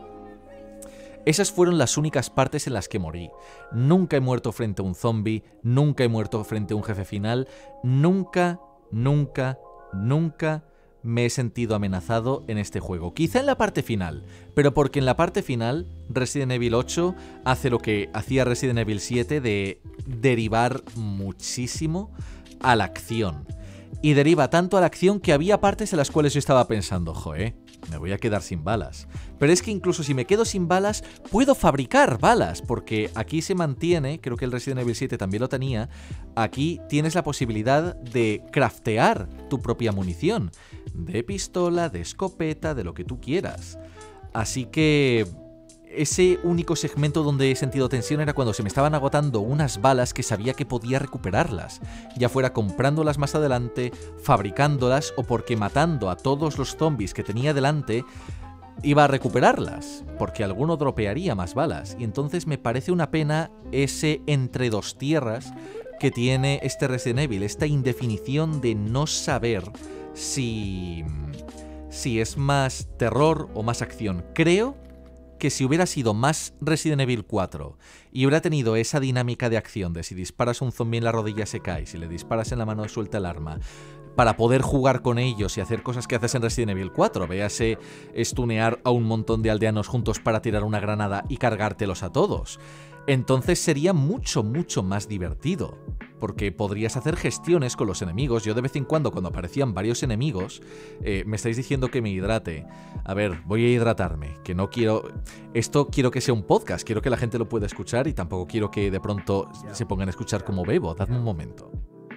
Speaker 1: Esas fueron las únicas partes en las que morí. Nunca he muerto frente a un zombie, nunca he muerto frente a un jefe final, nunca, nunca, nunca me he sentido amenazado en este juego. Quizá en la parte final, pero porque en la parte final Resident Evil ocho hace lo que hacía Resident Evil siete de derivar muchísimo a la acción. Y deriva tanto a la acción que había partes en las cuales yo estaba pensando, joe, me voy a quedar sin balas. Pero es que incluso si me quedo sin balas, puedo fabricar balas, porque aquí se mantiene, creo que el Resident Evil siete también lo tenía, aquí tienes la posibilidad de craftear tu propia munición, de pistola, de escopeta, de lo que tú quieras. Así que ese único segmento donde he sentido tensión era cuando se me estaban agotando unas balas que sabía que podía recuperarlas, ya fuera comprándolas más adelante, fabricándolas o porque matando a todos los zombies que tenía delante iba a recuperarlas, porque alguno dropearía más balas. Y entonces me parece una pena ese entre dos tierras que tiene este Resident Evil, esta indefinición de no saber si, si es más terror o más acción. Creo que si hubiera sido más Resident Evil cuatro y hubiera tenido esa dinámica de acción de si disparas a un zombie en la rodilla se cae, si le disparas en la mano suelta el arma, para poder jugar con ellos y hacer cosas que haces en Resident Evil cuatro, véase stunear a un montón de aldeanos juntos para tirar una granada y cargártelos a todos, entonces sería mucho, mucho más divertido, porque podrías hacer gestiones con los enemigos. Yo de vez en cuando, cuando aparecían varios enemigos, eh, me estáis diciendo que me hidrate. A ver, voy a hidratarme, que no quiero... Esto quiero que sea un podcast, quiero que la gente lo pueda escuchar y tampoco quiero que de pronto se pongan a escuchar como bebo. Dadme un momento.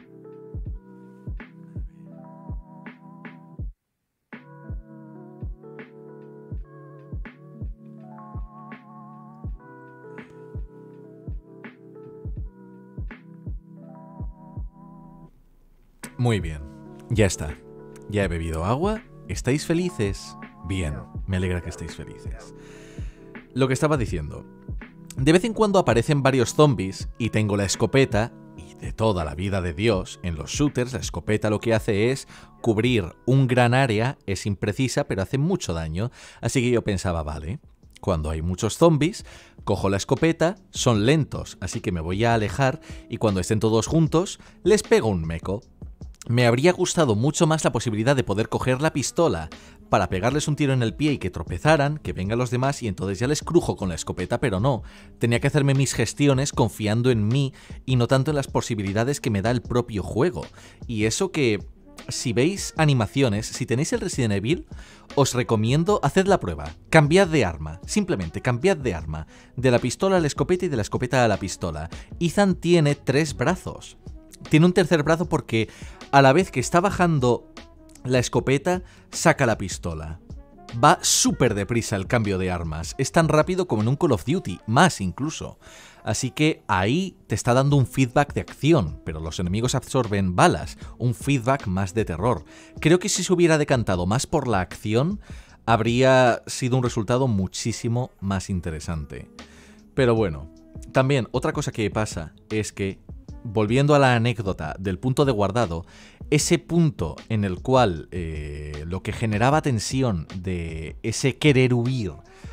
Speaker 1: Muy bien, ya está. Ya he bebido agua. ¿Estáis felices? Bien, me alegra que estéis felices. Lo que estaba diciendo. De vez en cuando aparecen varios zombies y tengo la escopeta, y de toda la vida de Dios, en los shooters la escopeta lo que hace es cubrir un gran área, es imprecisa pero hace mucho daño, así que yo pensaba, vale, cuando hay muchos zombies, cojo la escopeta, son lentos, así que me voy a alejar y cuando estén todos juntos, les pego un meco. Me habría gustado mucho más la posibilidad de poder coger la pistola para pegarles un tiro en el pie y que tropezaran, que vengan los demás y entonces ya les crujo con la escopeta, pero no. Tenía que hacerme mis gestiones confiando en mí y no tanto en las posibilidades que me da el propio juego. Y eso que, si veis animaciones, si tenéis el Resident Evil, os recomiendo hacer la prueba. Cambiad de arma, simplemente cambiad de arma. De la pistola a la escopeta y de la escopeta a la pistola. Ethan tiene tres brazos. Tiene un tercer brazo porque a la vez que está bajando la escopeta, saca la pistola. Va súper deprisa el cambio de armas. Es tan rápido como en un Call of Duty, más incluso. Así que ahí te está dando un feedback de acción, pero los enemigos absorben balas, un feedback más de terror. Creo que si se hubiera decantado más por la acción, habría sido un resultado muchísimo más interesante. Pero bueno, también otra cosa que pasa es que, volviendo a la anécdota del punto de guardado, ese punto en el cual eh, lo que generaba tensión de ese querer huir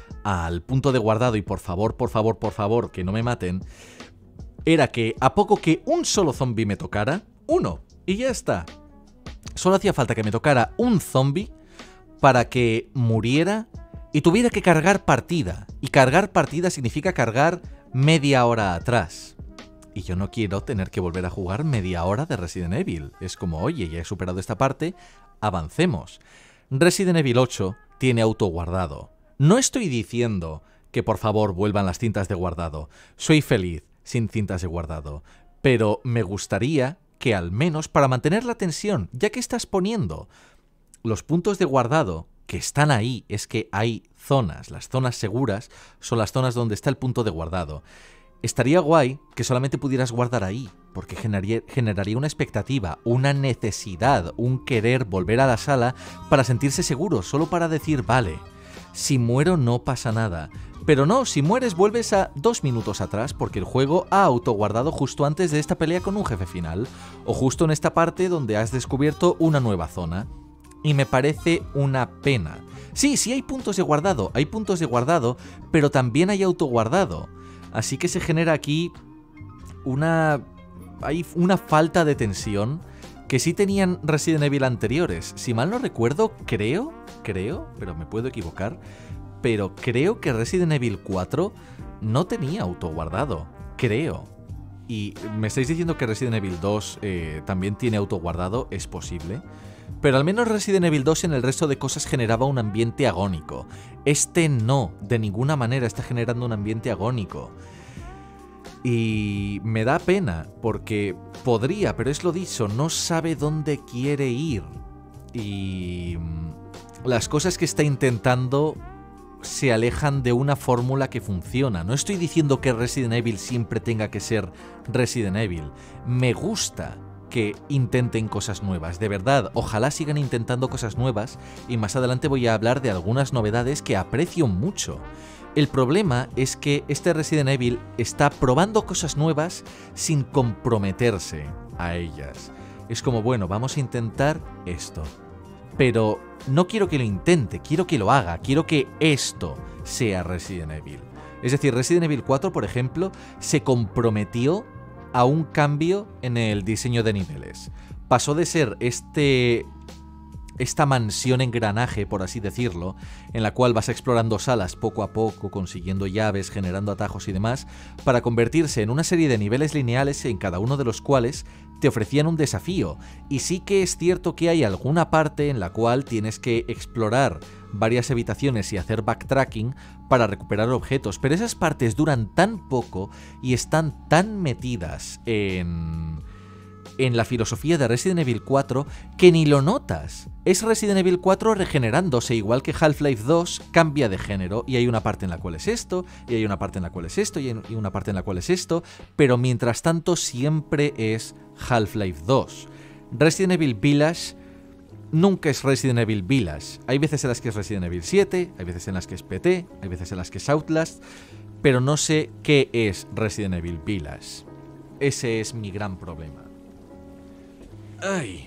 Speaker 1: al punto de guardado y por favor, por favor, por favor, que no me maten, era que a poco que un solo zombie me tocara, uno, y ya está. Solo hacía falta que me tocara un zombie para que muriera y tuviera que cargar partida. Y cargar partida significa cargar media hora atrás. Y yo no quiero tener que volver a jugar media hora de Resident Evil. Es como, oye, ya he superado esta parte, avancemos. Resident Evil ocho tiene autoguardado. No estoy diciendo que por favor vuelvan las cintas de guardado. Soy feliz sin cintas de guardado. Pero me gustaría que al menos para mantener la tensión, ya que estás poniendo los puntos de guardado que están ahí, es que hay zonas, las zonas seguras son las zonas donde está el punto de guardado. Estaría guay que solamente pudieras guardar ahí, porque generaría, generaría una expectativa, una necesidad, un querer volver a la sala para sentirse seguro, solo para decir, vale, si muero no pasa nada. Pero no, si mueres vuelves a dos minutos atrás, porque el juego ha autoguardado justo antes de esta pelea con un jefe final, o justo en esta parte donde has descubierto una nueva zona. Y me parece una pena. Sí, sí hay puntos de guardado, hay puntos de guardado, pero también hay autoguardado. Así que se genera aquí una, hay una falta de tensión que sí tenían Resident Evil anteriores. Si mal no recuerdo, creo, creo, pero me puedo equivocar, pero creo que Resident Evil cuatro no tenía autoguardado, creo. Y me estáis diciendo que Resident Evil dos eh, también tiene autoguardado, es posible. Pero al menos Resident Evil dos en el resto de cosas generaba un ambiente agónico. Este no, de ninguna manera está generando un ambiente agónico. Y me da pena, porque podría, pero es lo dicho, no sabe dónde quiere ir. Y las cosas que está intentando se alejan de una fórmula que funciona. No estoy diciendo que Resident Evil siempre tenga que ser Resident Evil. Me gusta que intenten cosas nuevas, de verdad, ojalá sigan intentando cosas nuevas, y más adelante voy a hablar de algunas novedades que aprecio mucho. El problema es que este Resident Evil está probando cosas nuevas sin comprometerse a ellas. Es como, bueno, vamos a intentar esto, pero no quiero que lo intente, quiero que lo haga, quiero que esto sea Resident Evil. Es decir, Resident Evil cuatro, por ejemplo, se comprometió a un cambio en el diseño de niveles. Pasó de ser este, esta mansión engranaje, por así decirlo, en la cual vas explorando salas poco a poco, consiguiendo llaves, generando atajos y demás, para convertirse en una serie de niveles lineales en cada uno de los cuales te ofrecían un desafío. Y sí que es cierto que hay alguna parte en la cual tienes que explorar varias habitaciones y hacer backtracking para recuperar objetos, pero esas partes duran tan poco y están tan metidas en, en la filosofía de Resident Evil cuatro que ni lo notas. Es Resident Evil cuatro regenerándose, igual que Half-Life dos cambia de género, y hay una parte en la cual es esto, y hay una parte en la cual es esto, y hay una parte en la cual es esto, pero mientras tanto siempre es Half-Life dos. Resident Evil Village nunca es Resident Evil Village. Hay veces en las que es Resident Evil siete, hay veces en las que es P T, hay veces en las que es Outlast, pero no sé qué es Resident Evil Village. Ese es mi gran problema. Ay.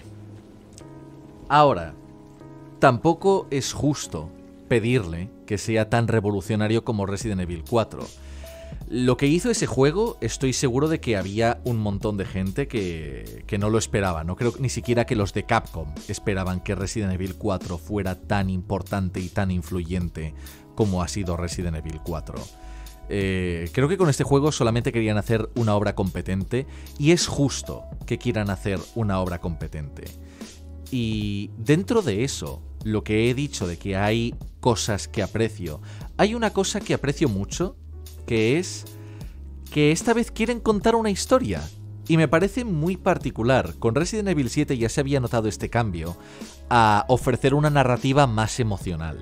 Speaker 1: Ahora, tampoco es justo pedirle que sea tan revolucionario como Resident Evil cuatro. Lo que hizo ese juego, estoy seguro de que había un montón de gente que, que no lo esperaba. No creo ni siquiera que los de Capcom esperaban que Resident Evil cuatro fuera tan importante y tan influyente como ha sido Resident Evil cuatro. Eh, creo que con este juego solamente querían hacer una obra competente, y es justo que quieran hacer una obra competente. Y dentro de eso, lo que he dicho de que hay cosas que aprecio, hay una cosa que aprecio mucho, que es que esta vez quieren contar una historia. Y me parece muy particular. Con Resident Evil siete ya se había notado este cambio a ofrecer una narrativa más emocional.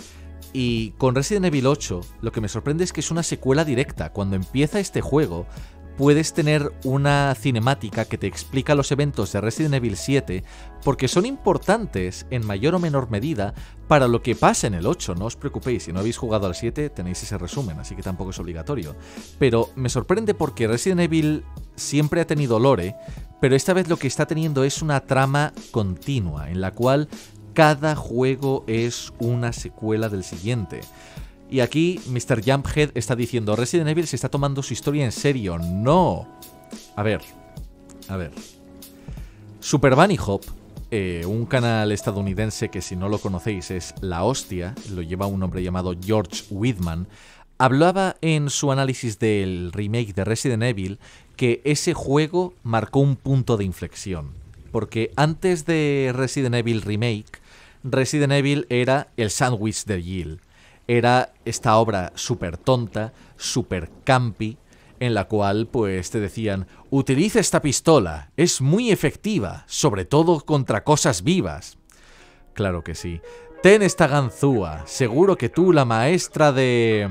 Speaker 1: Y con Resident Evil ocho, lo que me sorprende es que es una secuela directa. Cuando empieza este juego, puedes tener una cinemática que te explica los eventos de Resident Evil siete, porque son importantes en mayor o menor medida para lo que pasa en el ocho. No os preocupéis, si no habéis jugado al siete tenéis ese resumen, así que tampoco es obligatorio. Pero me sorprende porque Resident Evil siempre ha tenido lore, pero esta vez lo que está teniendo es una trama continua, en la cual cada juego es una secuela del siguiente. Y aquí mister Jumphead está diciendo, Resident Evil se está tomando su historia en serio. ¡No! A ver, a ver. Super Bunny Hop, eh, un canal estadounidense que si no lo conocéis es la hostia, lo lleva un hombre llamado George Whitman, hablaba en su análisis del remake de Resident Evil que ese juego marcó un punto de inflexión. Porque antes de Resident Evil Remake, Resident Evil era el sándwich de Jill. Era esta obra súper tonta, súper campi, en la cual pues te decían: utiliza esta pistola, es muy efectiva, sobre todo contra cosas vivas. Claro que sí. Ten esta ganzúa, seguro que tú, la maestra de...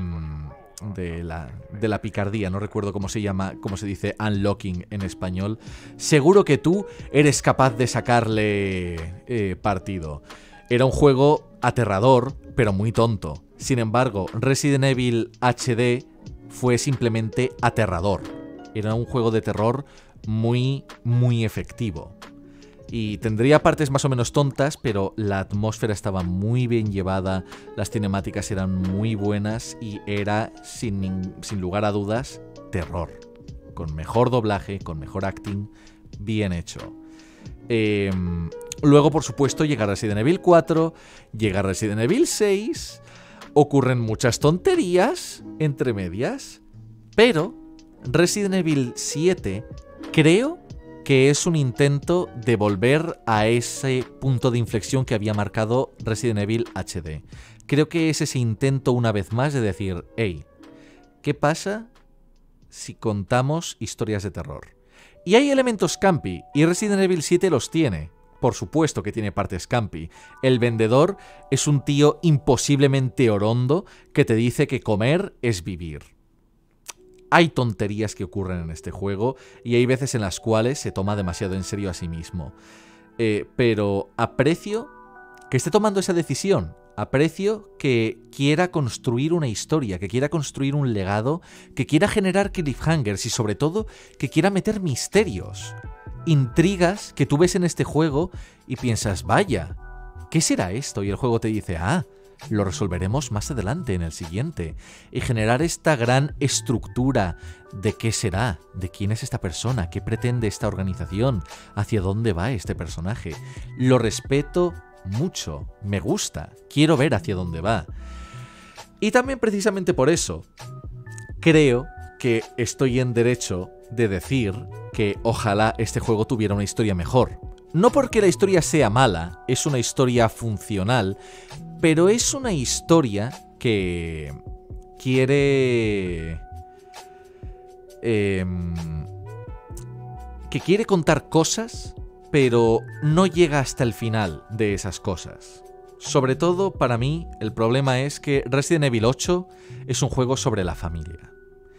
Speaker 1: De la, de la picardía, no recuerdo cómo se llama, cómo se dice unlocking en español. Seguro que tú eres capaz de sacarle eh, partido. Era un juego aterrador, pero muy tonto. Sin embargo, Resident Evil H D fue simplemente aterrador. Era un juego de terror muy, muy efectivo. Y tendría partes más o menos tontas, pero la atmósfera estaba muy bien llevada, las cinemáticas eran muy buenas y era, sin, sin lugar a dudas, terror. Con mejor doblaje, con mejor acting, bien hecho. Eh, luego, por supuesto, llega Resident Evil cuatro, llega Resident Evil seis, ocurren muchas tonterías entre medias, pero Resident Evil siete creo que es un intento de volver a ese punto de inflexión que había marcado Resident Evil H D. Creo que es ese intento una vez más de decir: hey, ¿qué pasa si contamos historias de terror? Y hay elementos campi, y Resident Evil siete los tiene. Por supuesto que tiene partes campi. El vendedor es un tío imposiblemente orondo que te dice que comer es vivir. Hay tonterías que ocurren en este juego y hay veces en las cuales se toma demasiado en serio a sí mismo. Eh, pero aprecio que esté tomando esa decisión. Aprecio que quiera construir una historia, que quiera construir un legado, que quiera generar cliffhangers y sobre todo que quiera meter misterios. Intrigas que tú ves en este juego y piensas: vaya, ¿qué será esto? Y el juego te dice: ah, lo resolveremos más adelante en el siguiente. Y generar esta gran estructura de qué será, de quién es esta persona, qué pretende esta organización, hacia dónde va este personaje. Lo respeto mucho, me gusta, quiero ver hacia dónde va. Y también precisamente por eso creo que estoy en derecho de decir que ojalá este juego tuviera una historia mejor. No porque la historia sea mala, es una historia funcional, pero es una historia que quiere... Eh, que quiere contar cosas, pero no llega hasta el final de esas cosas. Sobre todo, para mí, el problema es que Resident Evil ocho es un juego sobre la familia.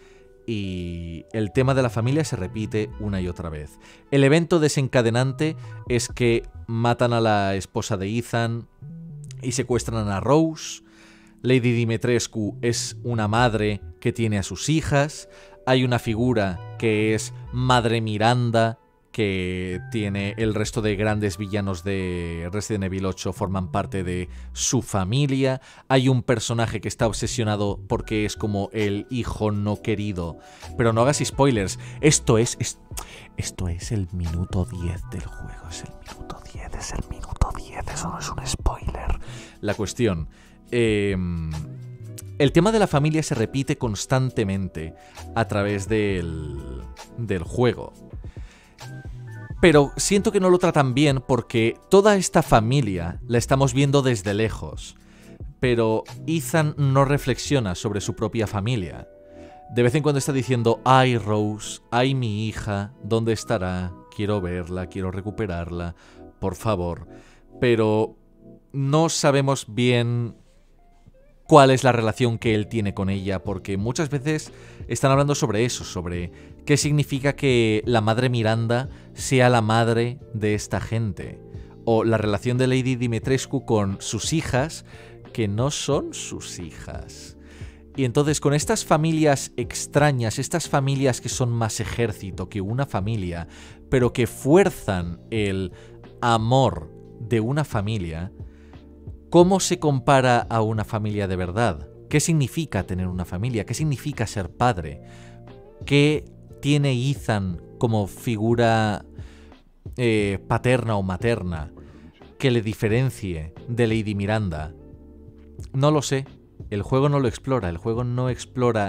Speaker 1: Y el tema de la familia se repite una y otra vez. El evento desencadenante es que matan a la esposa de Ethan y secuestran a Rose. Lady Dimitrescu es una madre que tiene a sus hijas. Hay una figura que es Madre Miranda, que tiene el resto de grandes villanos de Resident Evil ocho, forman parte de su familia. Hay un personaje que está obsesionado porque es como el hijo no querido. Pero no hagas spoilers. Esto es, es, esto es el minuto diez del juego. Es el minuto diez, es el minuto diez. Eso no es un spoiler. La cuestión... Eh, el tema de la familia se repite constantemente a través del, del juego. Pero siento que no lo tratan bien porque toda esta familia la estamos viendo desde lejos. Pero Ethan no reflexiona sobre su propia familia. De vez en cuando está diciendo: ay, Rose, ay, mi hija, ¿dónde estará? Quiero verla, quiero recuperarla, por favor. Pero no sabemos bien cuál es la relación que él tiene con ella, porque muchas veces están hablando sobre eso, sobre qué significa que la madre Miranda sea la madre de esta gente, o la relación de Lady Dimitrescu con sus hijas, que no son sus hijas. Y entonces con estas familias extrañas, estas familias que son más ejército que una familia, pero que fuerzan el amor de una familia, ¿cómo se compara a una familia de verdad? ¿Qué significa tener una familia? ¿Qué significa ser padre? ¿Qué tiene Ethan como figura eh, paterna o materna que le diferencie de Lady Miranda? No lo sé. El juego no lo explora. El juego no explora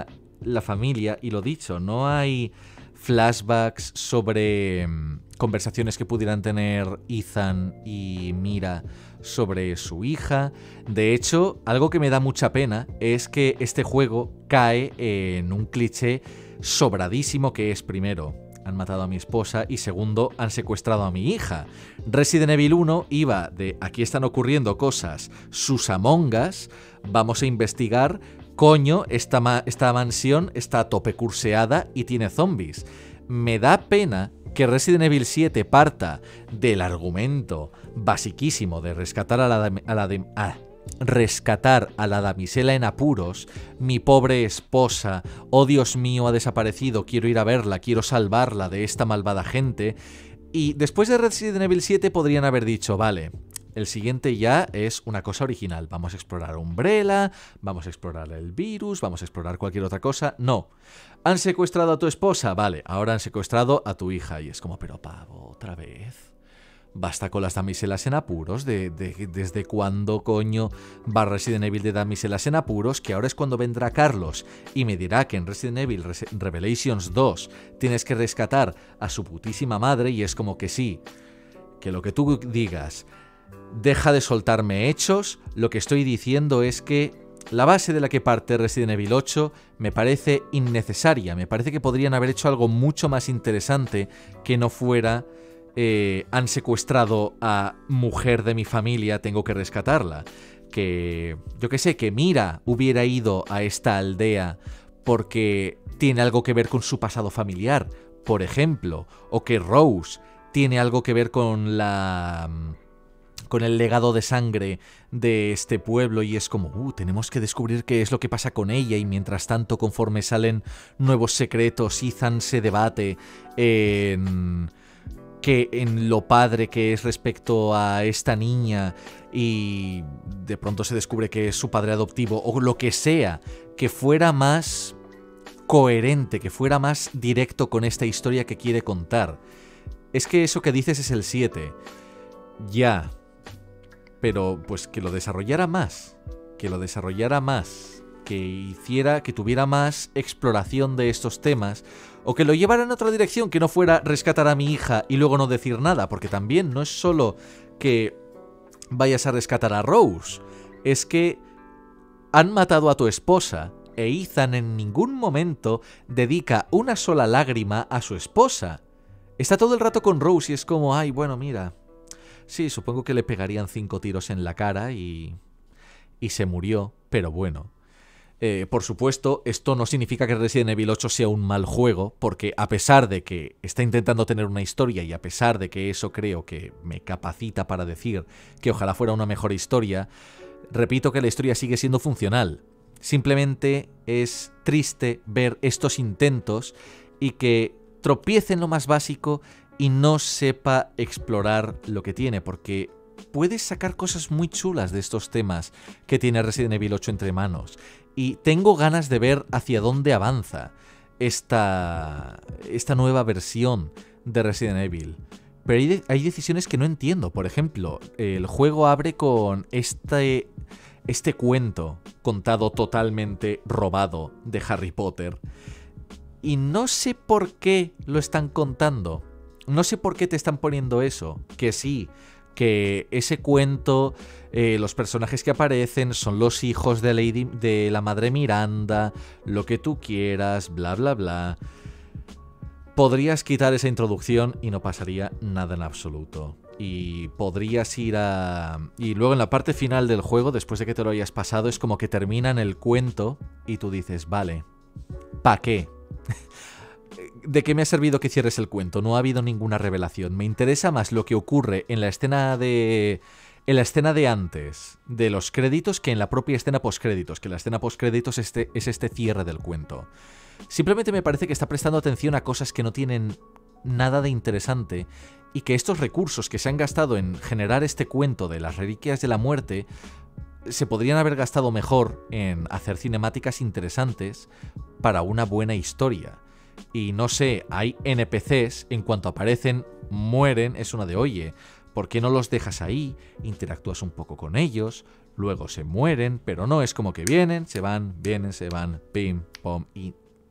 Speaker 1: la familia, y lo dicho, no hay flashbacks sobre um, conversaciones que pudieran tener Ethan y Mira sobre su hija. De hecho, algo que me da mucha pena es que este juego cae en un cliché sobradísimo que es, primero, han matado a mi esposa y segundo, han secuestrado a mi hija. Resident Evil uno iba de aquí están ocurriendo cosas, sus Among Us, vamos a investigar, coño, esta, ma esta mansión está a tope curseada y tiene zombies. Me da pena que Resident Evil siete parta del argumento basiquísimo de rescatar a la, a la de, ah, rescatar a la damisela en apuros, mi pobre esposa, oh Dios mío, ha desaparecido, quiero ir a verla, quiero salvarla de esta malvada gente. Y después de Resident Evil siete podrían haber dicho, vale, el siguiente ya es una cosa original, vamos a explorar Umbrella, vamos a explorar el virus, vamos a explorar cualquier otra cosa. No, han secuestrado a tu esposa, vale, ahora han secuestrado a tu hija. Y es como, pero pavo, otra vez. Basta con las damiselas en apuros. De, de, ¿Desde cuándo, coño, va Resident Evil de damiselas en apuros? Que ahora es cuando vendrá Carlos y me dirá que en Resident Evil Re Revelations dos tienes que rescatar a su putísima madre, y es como que sí, que lo que tú digas, deja de soltarme hechos. Lo que estoy diciendo es que la base de la que parte Resident Evil ocho me parece innecesaria. Me parece que podrían haber hecho algo mucho más interesante que no fuera... Eh, han secuestrado a mujer de mi familia, tengo que rescatarla. Que, yo qué sé, que Mira hubiera ido a esta aldea porque tiene algo que ver con su pasado familiar, por ejemplo. O que Rose tiene algo que ver con la... con el legado de sangre de este pueblo, y es como, uh, tenemos que descubrir qué es lo que pasa con ella, y mientras tanto, conforme salen nuevos secretos, Ethan se debate en... que en lo padre que es respecto a esta niña, y de pronto se descubre que es su padre adoptivo, o lo que sea, que fuera más coherente, que fuera más directo con esta historia que quiere contar. Es que eso que dices es el siete. Ya. Pero pues que lo desarrollara más. Que lo desarrollara más. Que hiciera, que tuviera más exploración de estos temas, o que lo llevara en otra dirección, que no fuera rescatar a mi hija y luego no decir nada, porque también no es solo que vayas a rescatar a Rose, es que han matado a tu esposa e Ethan en ningún momento dedica una sola lágrima a su esposa. Está todo el rato con Rose y es como, ay, bueno, mira, sí, supongo que le pegarían cinco tiros en la cara y... y se murió, pero bueno. Eh, por supuesto, esto no significa que Resident Evil ocho sea un mal juego, porque a pesar de que está intentando tener una historia, y a pesar de que eso creo que me capacita para decir que ojalá fuera una mejor historia, repito que la historia sigue siendo funcional. Simplemente es triste ver estos intentos y que tropiece en lo más básico y no sepa explorar lo que tiene, porque puedes sacar cosas muy chulas de estos temas que tiene Resident Evil ocho entre manos. Y tengo ganas de ver hacia dónde avanza esta, esta nueva versión de Resident Evil. Pero hay, de, hay decisiones que no entiendo. Por ejemplo, el juego abre con este, este cuento contado totalmente robado de Harry Potter. Y no sé por qué lo están contando. No sé por qué te están poniendo eso. Que sí, que ese cuento, eh, los personajes que aparecen son los hijos de, Lady, de la madre Miranda, lo que tú quieras, bla bla bla. Podrías quitar esa introducción y no pasaría nada en absoluto. Y podrías ir a... Y luego en la parte final del juego, después de que te lo hayas pasado, es como que terminan el cuento y tú dices, vale, ¿pa' qué? ¿De qué me ha servido que cierres el cuento? No ha habido ninguna revelación. Me interesa más lo que ocurre en la escena de... En la escena de antes de los créditos que en la propia escena postcréditos, que la escena postcréditos este, es este cierre del cuento. Simplemente me parece que está prestando atención a cosas que no tienen nada de interesante y que estos recursos que se han gastado en generar este cuento de las reliquias de la muerte se podrían haber gastado mejor en hacer cinemáticas interesantes para una buena historia. Y no sé, hay N P Cs, en cuanto aparecen, mueren, es una de, oye, ¿por qué no los dejas ahí? Interactúas un poco con ellos, luego se mueren, pero no, es como que vienen, se van, vienen, se van, pim, pom, y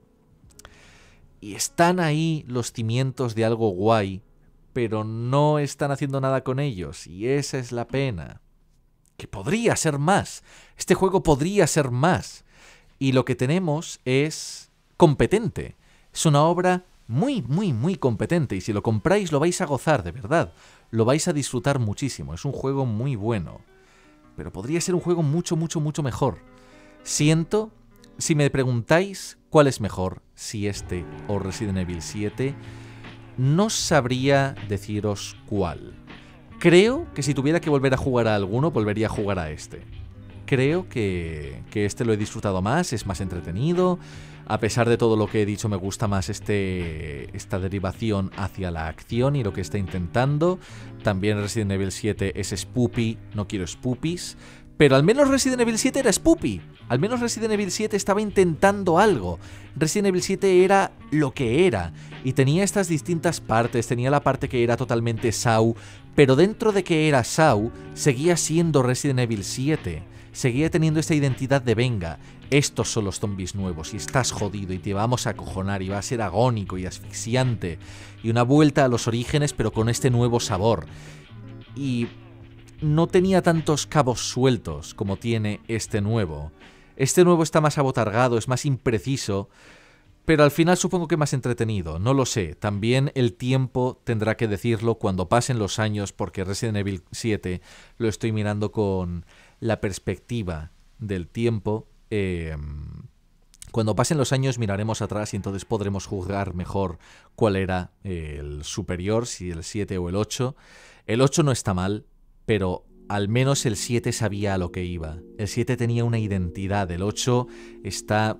Speaker 1: y están ahí los cimientos de algo guay, pero no están haciendo nada con ellos, y esa es la pena. Que podría ser más. Este juego podría ser más. Y lo que tenemos es competente. Es una obra muy, muy, muy competente. Y si lo compráis lo vais a gozar, de verdad. Lo vais a disfrutar muchísimo. Es un juego muy bueno. Pero podría ser un juego mucho, mucho, mucho mejor. Siento, si me preguntáis cuál es mejor, si este o Resident Evil siete, no sabría deciros cuál. Creo que si tuviera que volver a jugar a alguno, volvería a jugar a este. Creo que, que este lo he disfrutado más, es más entretenido. A pesar de todo lo que he dicho, me gusta más este, esta derivación hacia la acción y lo que está intentando. También Resident Evil siete es spoopy, no quiero spoopies. Pero al menos Resident Evil siete era spoopy. Al menos Resident Evil siete estaba intentando algo. Resident Evil siete era lo que era. Y tenía estas distintas partes. Tenía la parte que era totalmente S A U. Pero dentro de que era S A U, seguía siendo Resident Evil siete. Seguía teniendo esta identidad de venga, estos son los zombies nuevos y estás jodido y te vamos a acojonar y va a ser agónico y asfixiante. Y una vuelta a los orígenes pero con este nuevo sabor. Y no tenía tantos cabos sueltos como tiene este nuevo. Este nuevo está más abotargado, es más impreciso, pero al final supongo que más entretenido, no lo sé. También el tiempo tendrá que decirlo cuando pasen los años, porque Resident Evil siete lo estoy mirando con la perspectiva del tiempo. Eh, cuando pasen los años miraremos atrás y entonces podremos juzgar mejor cuál era el superior, si el siete o el ocho. El ocho no está mal, pero al menos el siete sabía a lo que iba. El siete tenía una identidad, el ocho está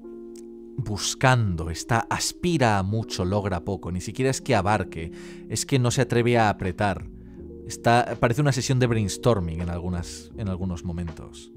Speaker 1: buscando, está aspira a mucho, logra poco. Ni siquiera es que abarque, es que no se atreve a apretar. Está, parece una sesión de brainstorming en, algunas, en algunos momentos.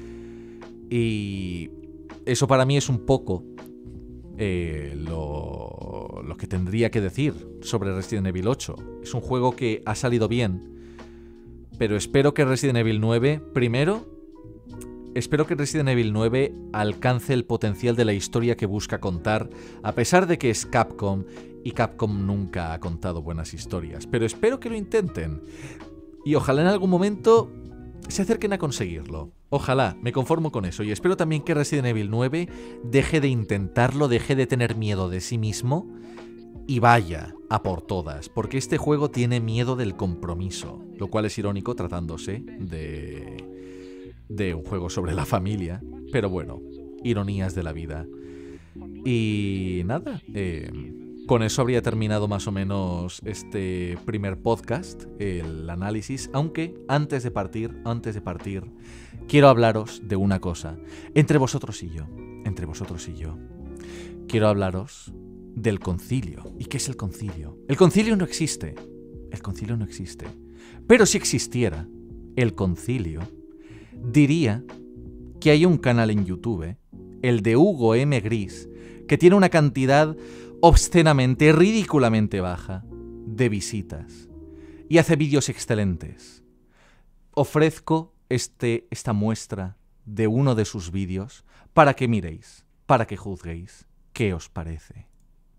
Speaker 1: Y eso para mí es un poco eh, lo, lo que tendría que decir sobre Resident Evil ocho. Es un juego que ha salido bien, pero espero que Resident Evil nueve, primero, espero que Resident Evil nueve alcance el potencial de la historia que busca contar, a pesar de que es Capcom, y Capcom nunca ha contado buenas historias. Pero espero que lo intenten, y ojalá en algún momento se acerquen a conseguirlo. Ojalá, me conformo con eso, y espero también que Resident Evil nueve deje de intentarlo, deje de tener miedo de sí mismo, y vaya a por todas, porque este juego tiene miedo del compromiso, lo cual es irónico tratándose de, de un juego sobre la familia, pero bueno, ironías de la vida. Y nada, eh, con eso habría terminado más o menos este primer podcast, el análisis, aunque antes de partir, antes de partir, quiero hablaros de una cosa, entre vosotros y yo, entre vosotros y yo, quiero hablaros del concilio. ¿Y qué es el concilio? El concilio no existe. El concilio no existe. Pero si existiera el concilio, diría que hay un canal en YouTube, el de Hugo M. Gris, que tiene una cantidad obscenamente, ridículamente baja de visitas y hace vídeos excelentes. Ofrezco este, esta muestra de uno de sus vídeos para que miréis, para que juzguéis qué os parece.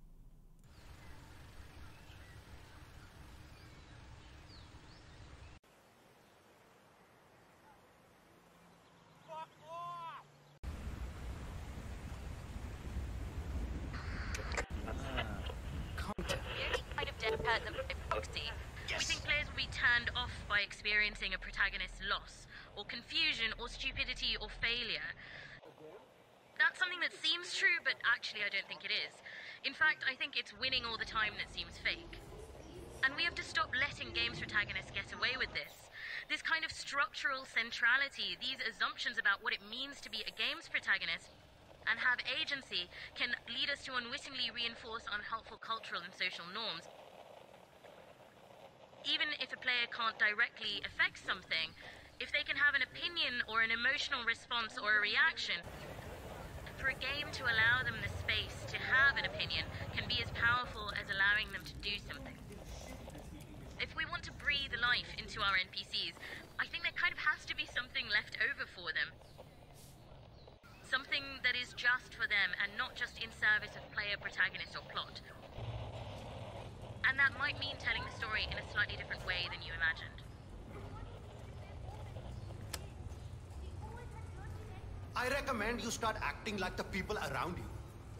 Speaker 4: We think players will be turned off by experiencing a protagonist's loss, or confusion, or stupidity, or failure. That's something that seems true, but actually I don't think it is. In fact, I think it's winning all the time that seems fake. And we have to stop letting games protagonists get away with this. This kind of structural centrality, these assumptions about what it means to be a game's protagonist and have agency, can lead us to unwittingly reinforce unhelpful cultural and social norms. Even if a player can't directly affect something, if they can have an opinion or an emotional response or a reaction, for a game to allow them the space to have an opinion can be as powerful as allowing them to do something. If we want to breathe life into our N P Cs, I think there kind of has to be something left over for them. Something that is just for them and not just in service of player, protagonist, or plot. And that might mean telling the story in a slightly different way than you imagined.
Speaker 5: I recommend you start acting like the people around you.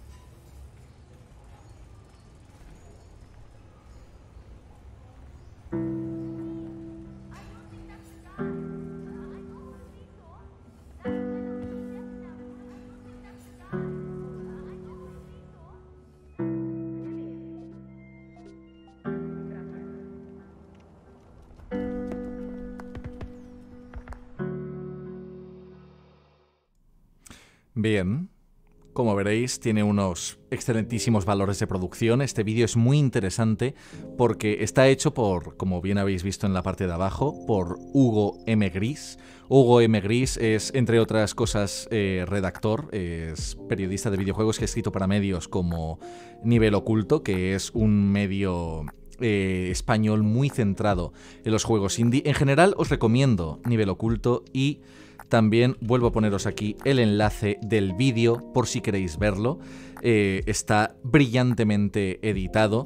Speaker 1: Bien, como veréis, tiene unos excelentísimos valores de producción. Este vídeo es muy interesante porque está hecho por, como bien habéis visto en la parte de abajo, por Hugo M. Gris. Hugo M. Gris es, entre otras cosas, eh, redactor, es periodista de videojuegos que ha escrito para medios como Nivel Oculto, que es un medio eh, español muy centrado en los juegos indie. En general, os recomiendo Nivel Oculto y también vuelvo a poneros aquí el enlace del vídeo por si queréis verlo. Eh, está brillantemente editado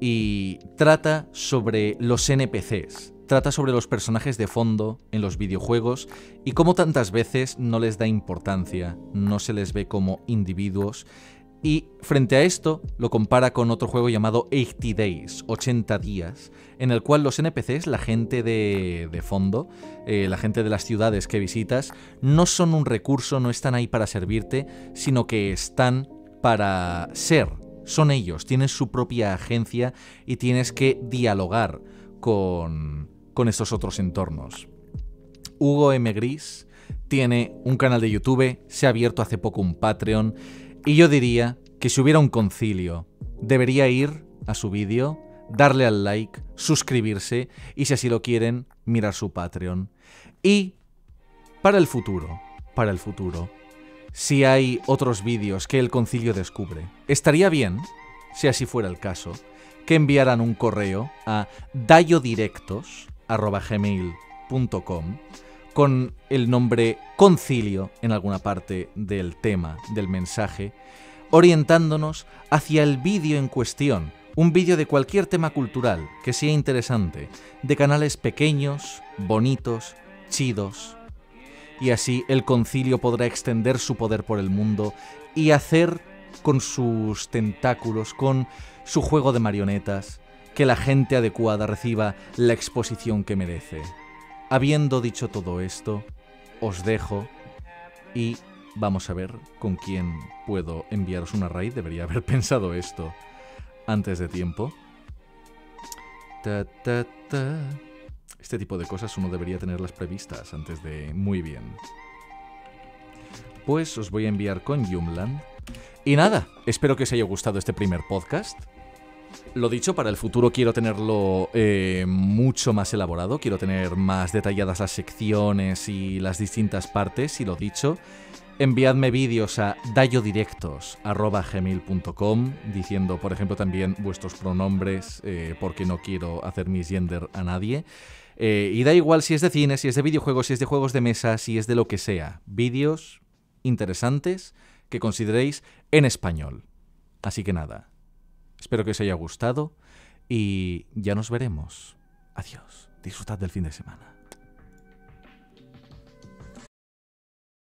Speaker 1: y trata sobre los N P Cs. Trata sobre los personajes de fondo en los videojuegos y cómo tantas veces no les da importancia, no se les ve como individuos. Y frente a esto, lo compara con otro juego llamado ochenta Days, ochenta días, en el cual los N P Cs, la gente de, de fondo, eh, la gente de las ciudades que visitas, no son un recurso, no están ahí para servirte, sino que están para ser. Son ellos, tienen su propia agencia y tienes que dialogar con, con estos otros entornos. Hugo M. Gris tiene un canal de YouTube, se ha abierto hace poco un Patreon. Y yo diría que si hubiera un concilio, debería ir a su vídeo, darle al like, suscribirse y si así lo quieren, mirar su Patreon. Y para el futuro, para el futuro, si hay otros vídeos que el concilio descubre, estaría bien, si así fuera el caso, que enviaran un correo a dayodirectos arroba gmail punto com con el nombre concilio en alguna parte del tema, del mensaje, orientándonos hacia el vídeo en cuestión, un vídeo de cualquier tema cultural que sea interesante, de canales pequeños, bonitos, chidos, y así el concilio podrá extender su poder por el mundo y hacer con sus tentáculos, con su juego de marionetas, que la gente adecuada reciba la exposición que merece. Habiendo dicho todo esto, os dejo y vamos a ver con quién puedo enviaros una raid. Debería haber pensado esto antes de tiempo. Ta, ta, ta. Este tipo de cosas uno debería tenerlas previstas antes de... Muy bien. Pues os voy a enviar con Yumland. Y nada, espero que os haya gustado este primer podcast. Lo dicho, para el futuro quiero tenerlo eh, mucho más elaborado, quiero tener más detalladas las secciones y las distintas partes, y lo dicho, enviadme vídeos a dayodirectos arroba gmail punto com diciendo, por ejemplo, también vuestros pronombres, eh, porque no quiero hacer misgender a nadie. Eh, y da igual si es de cine, si es de videojuegos, si es de juegos de mesa, si es de lo que sea. Vídeos interesantes que consideréis en español. Así que nada. Espero que os haya gustado y ya nos veremos. Adiós. Disfrutad del fin de semana.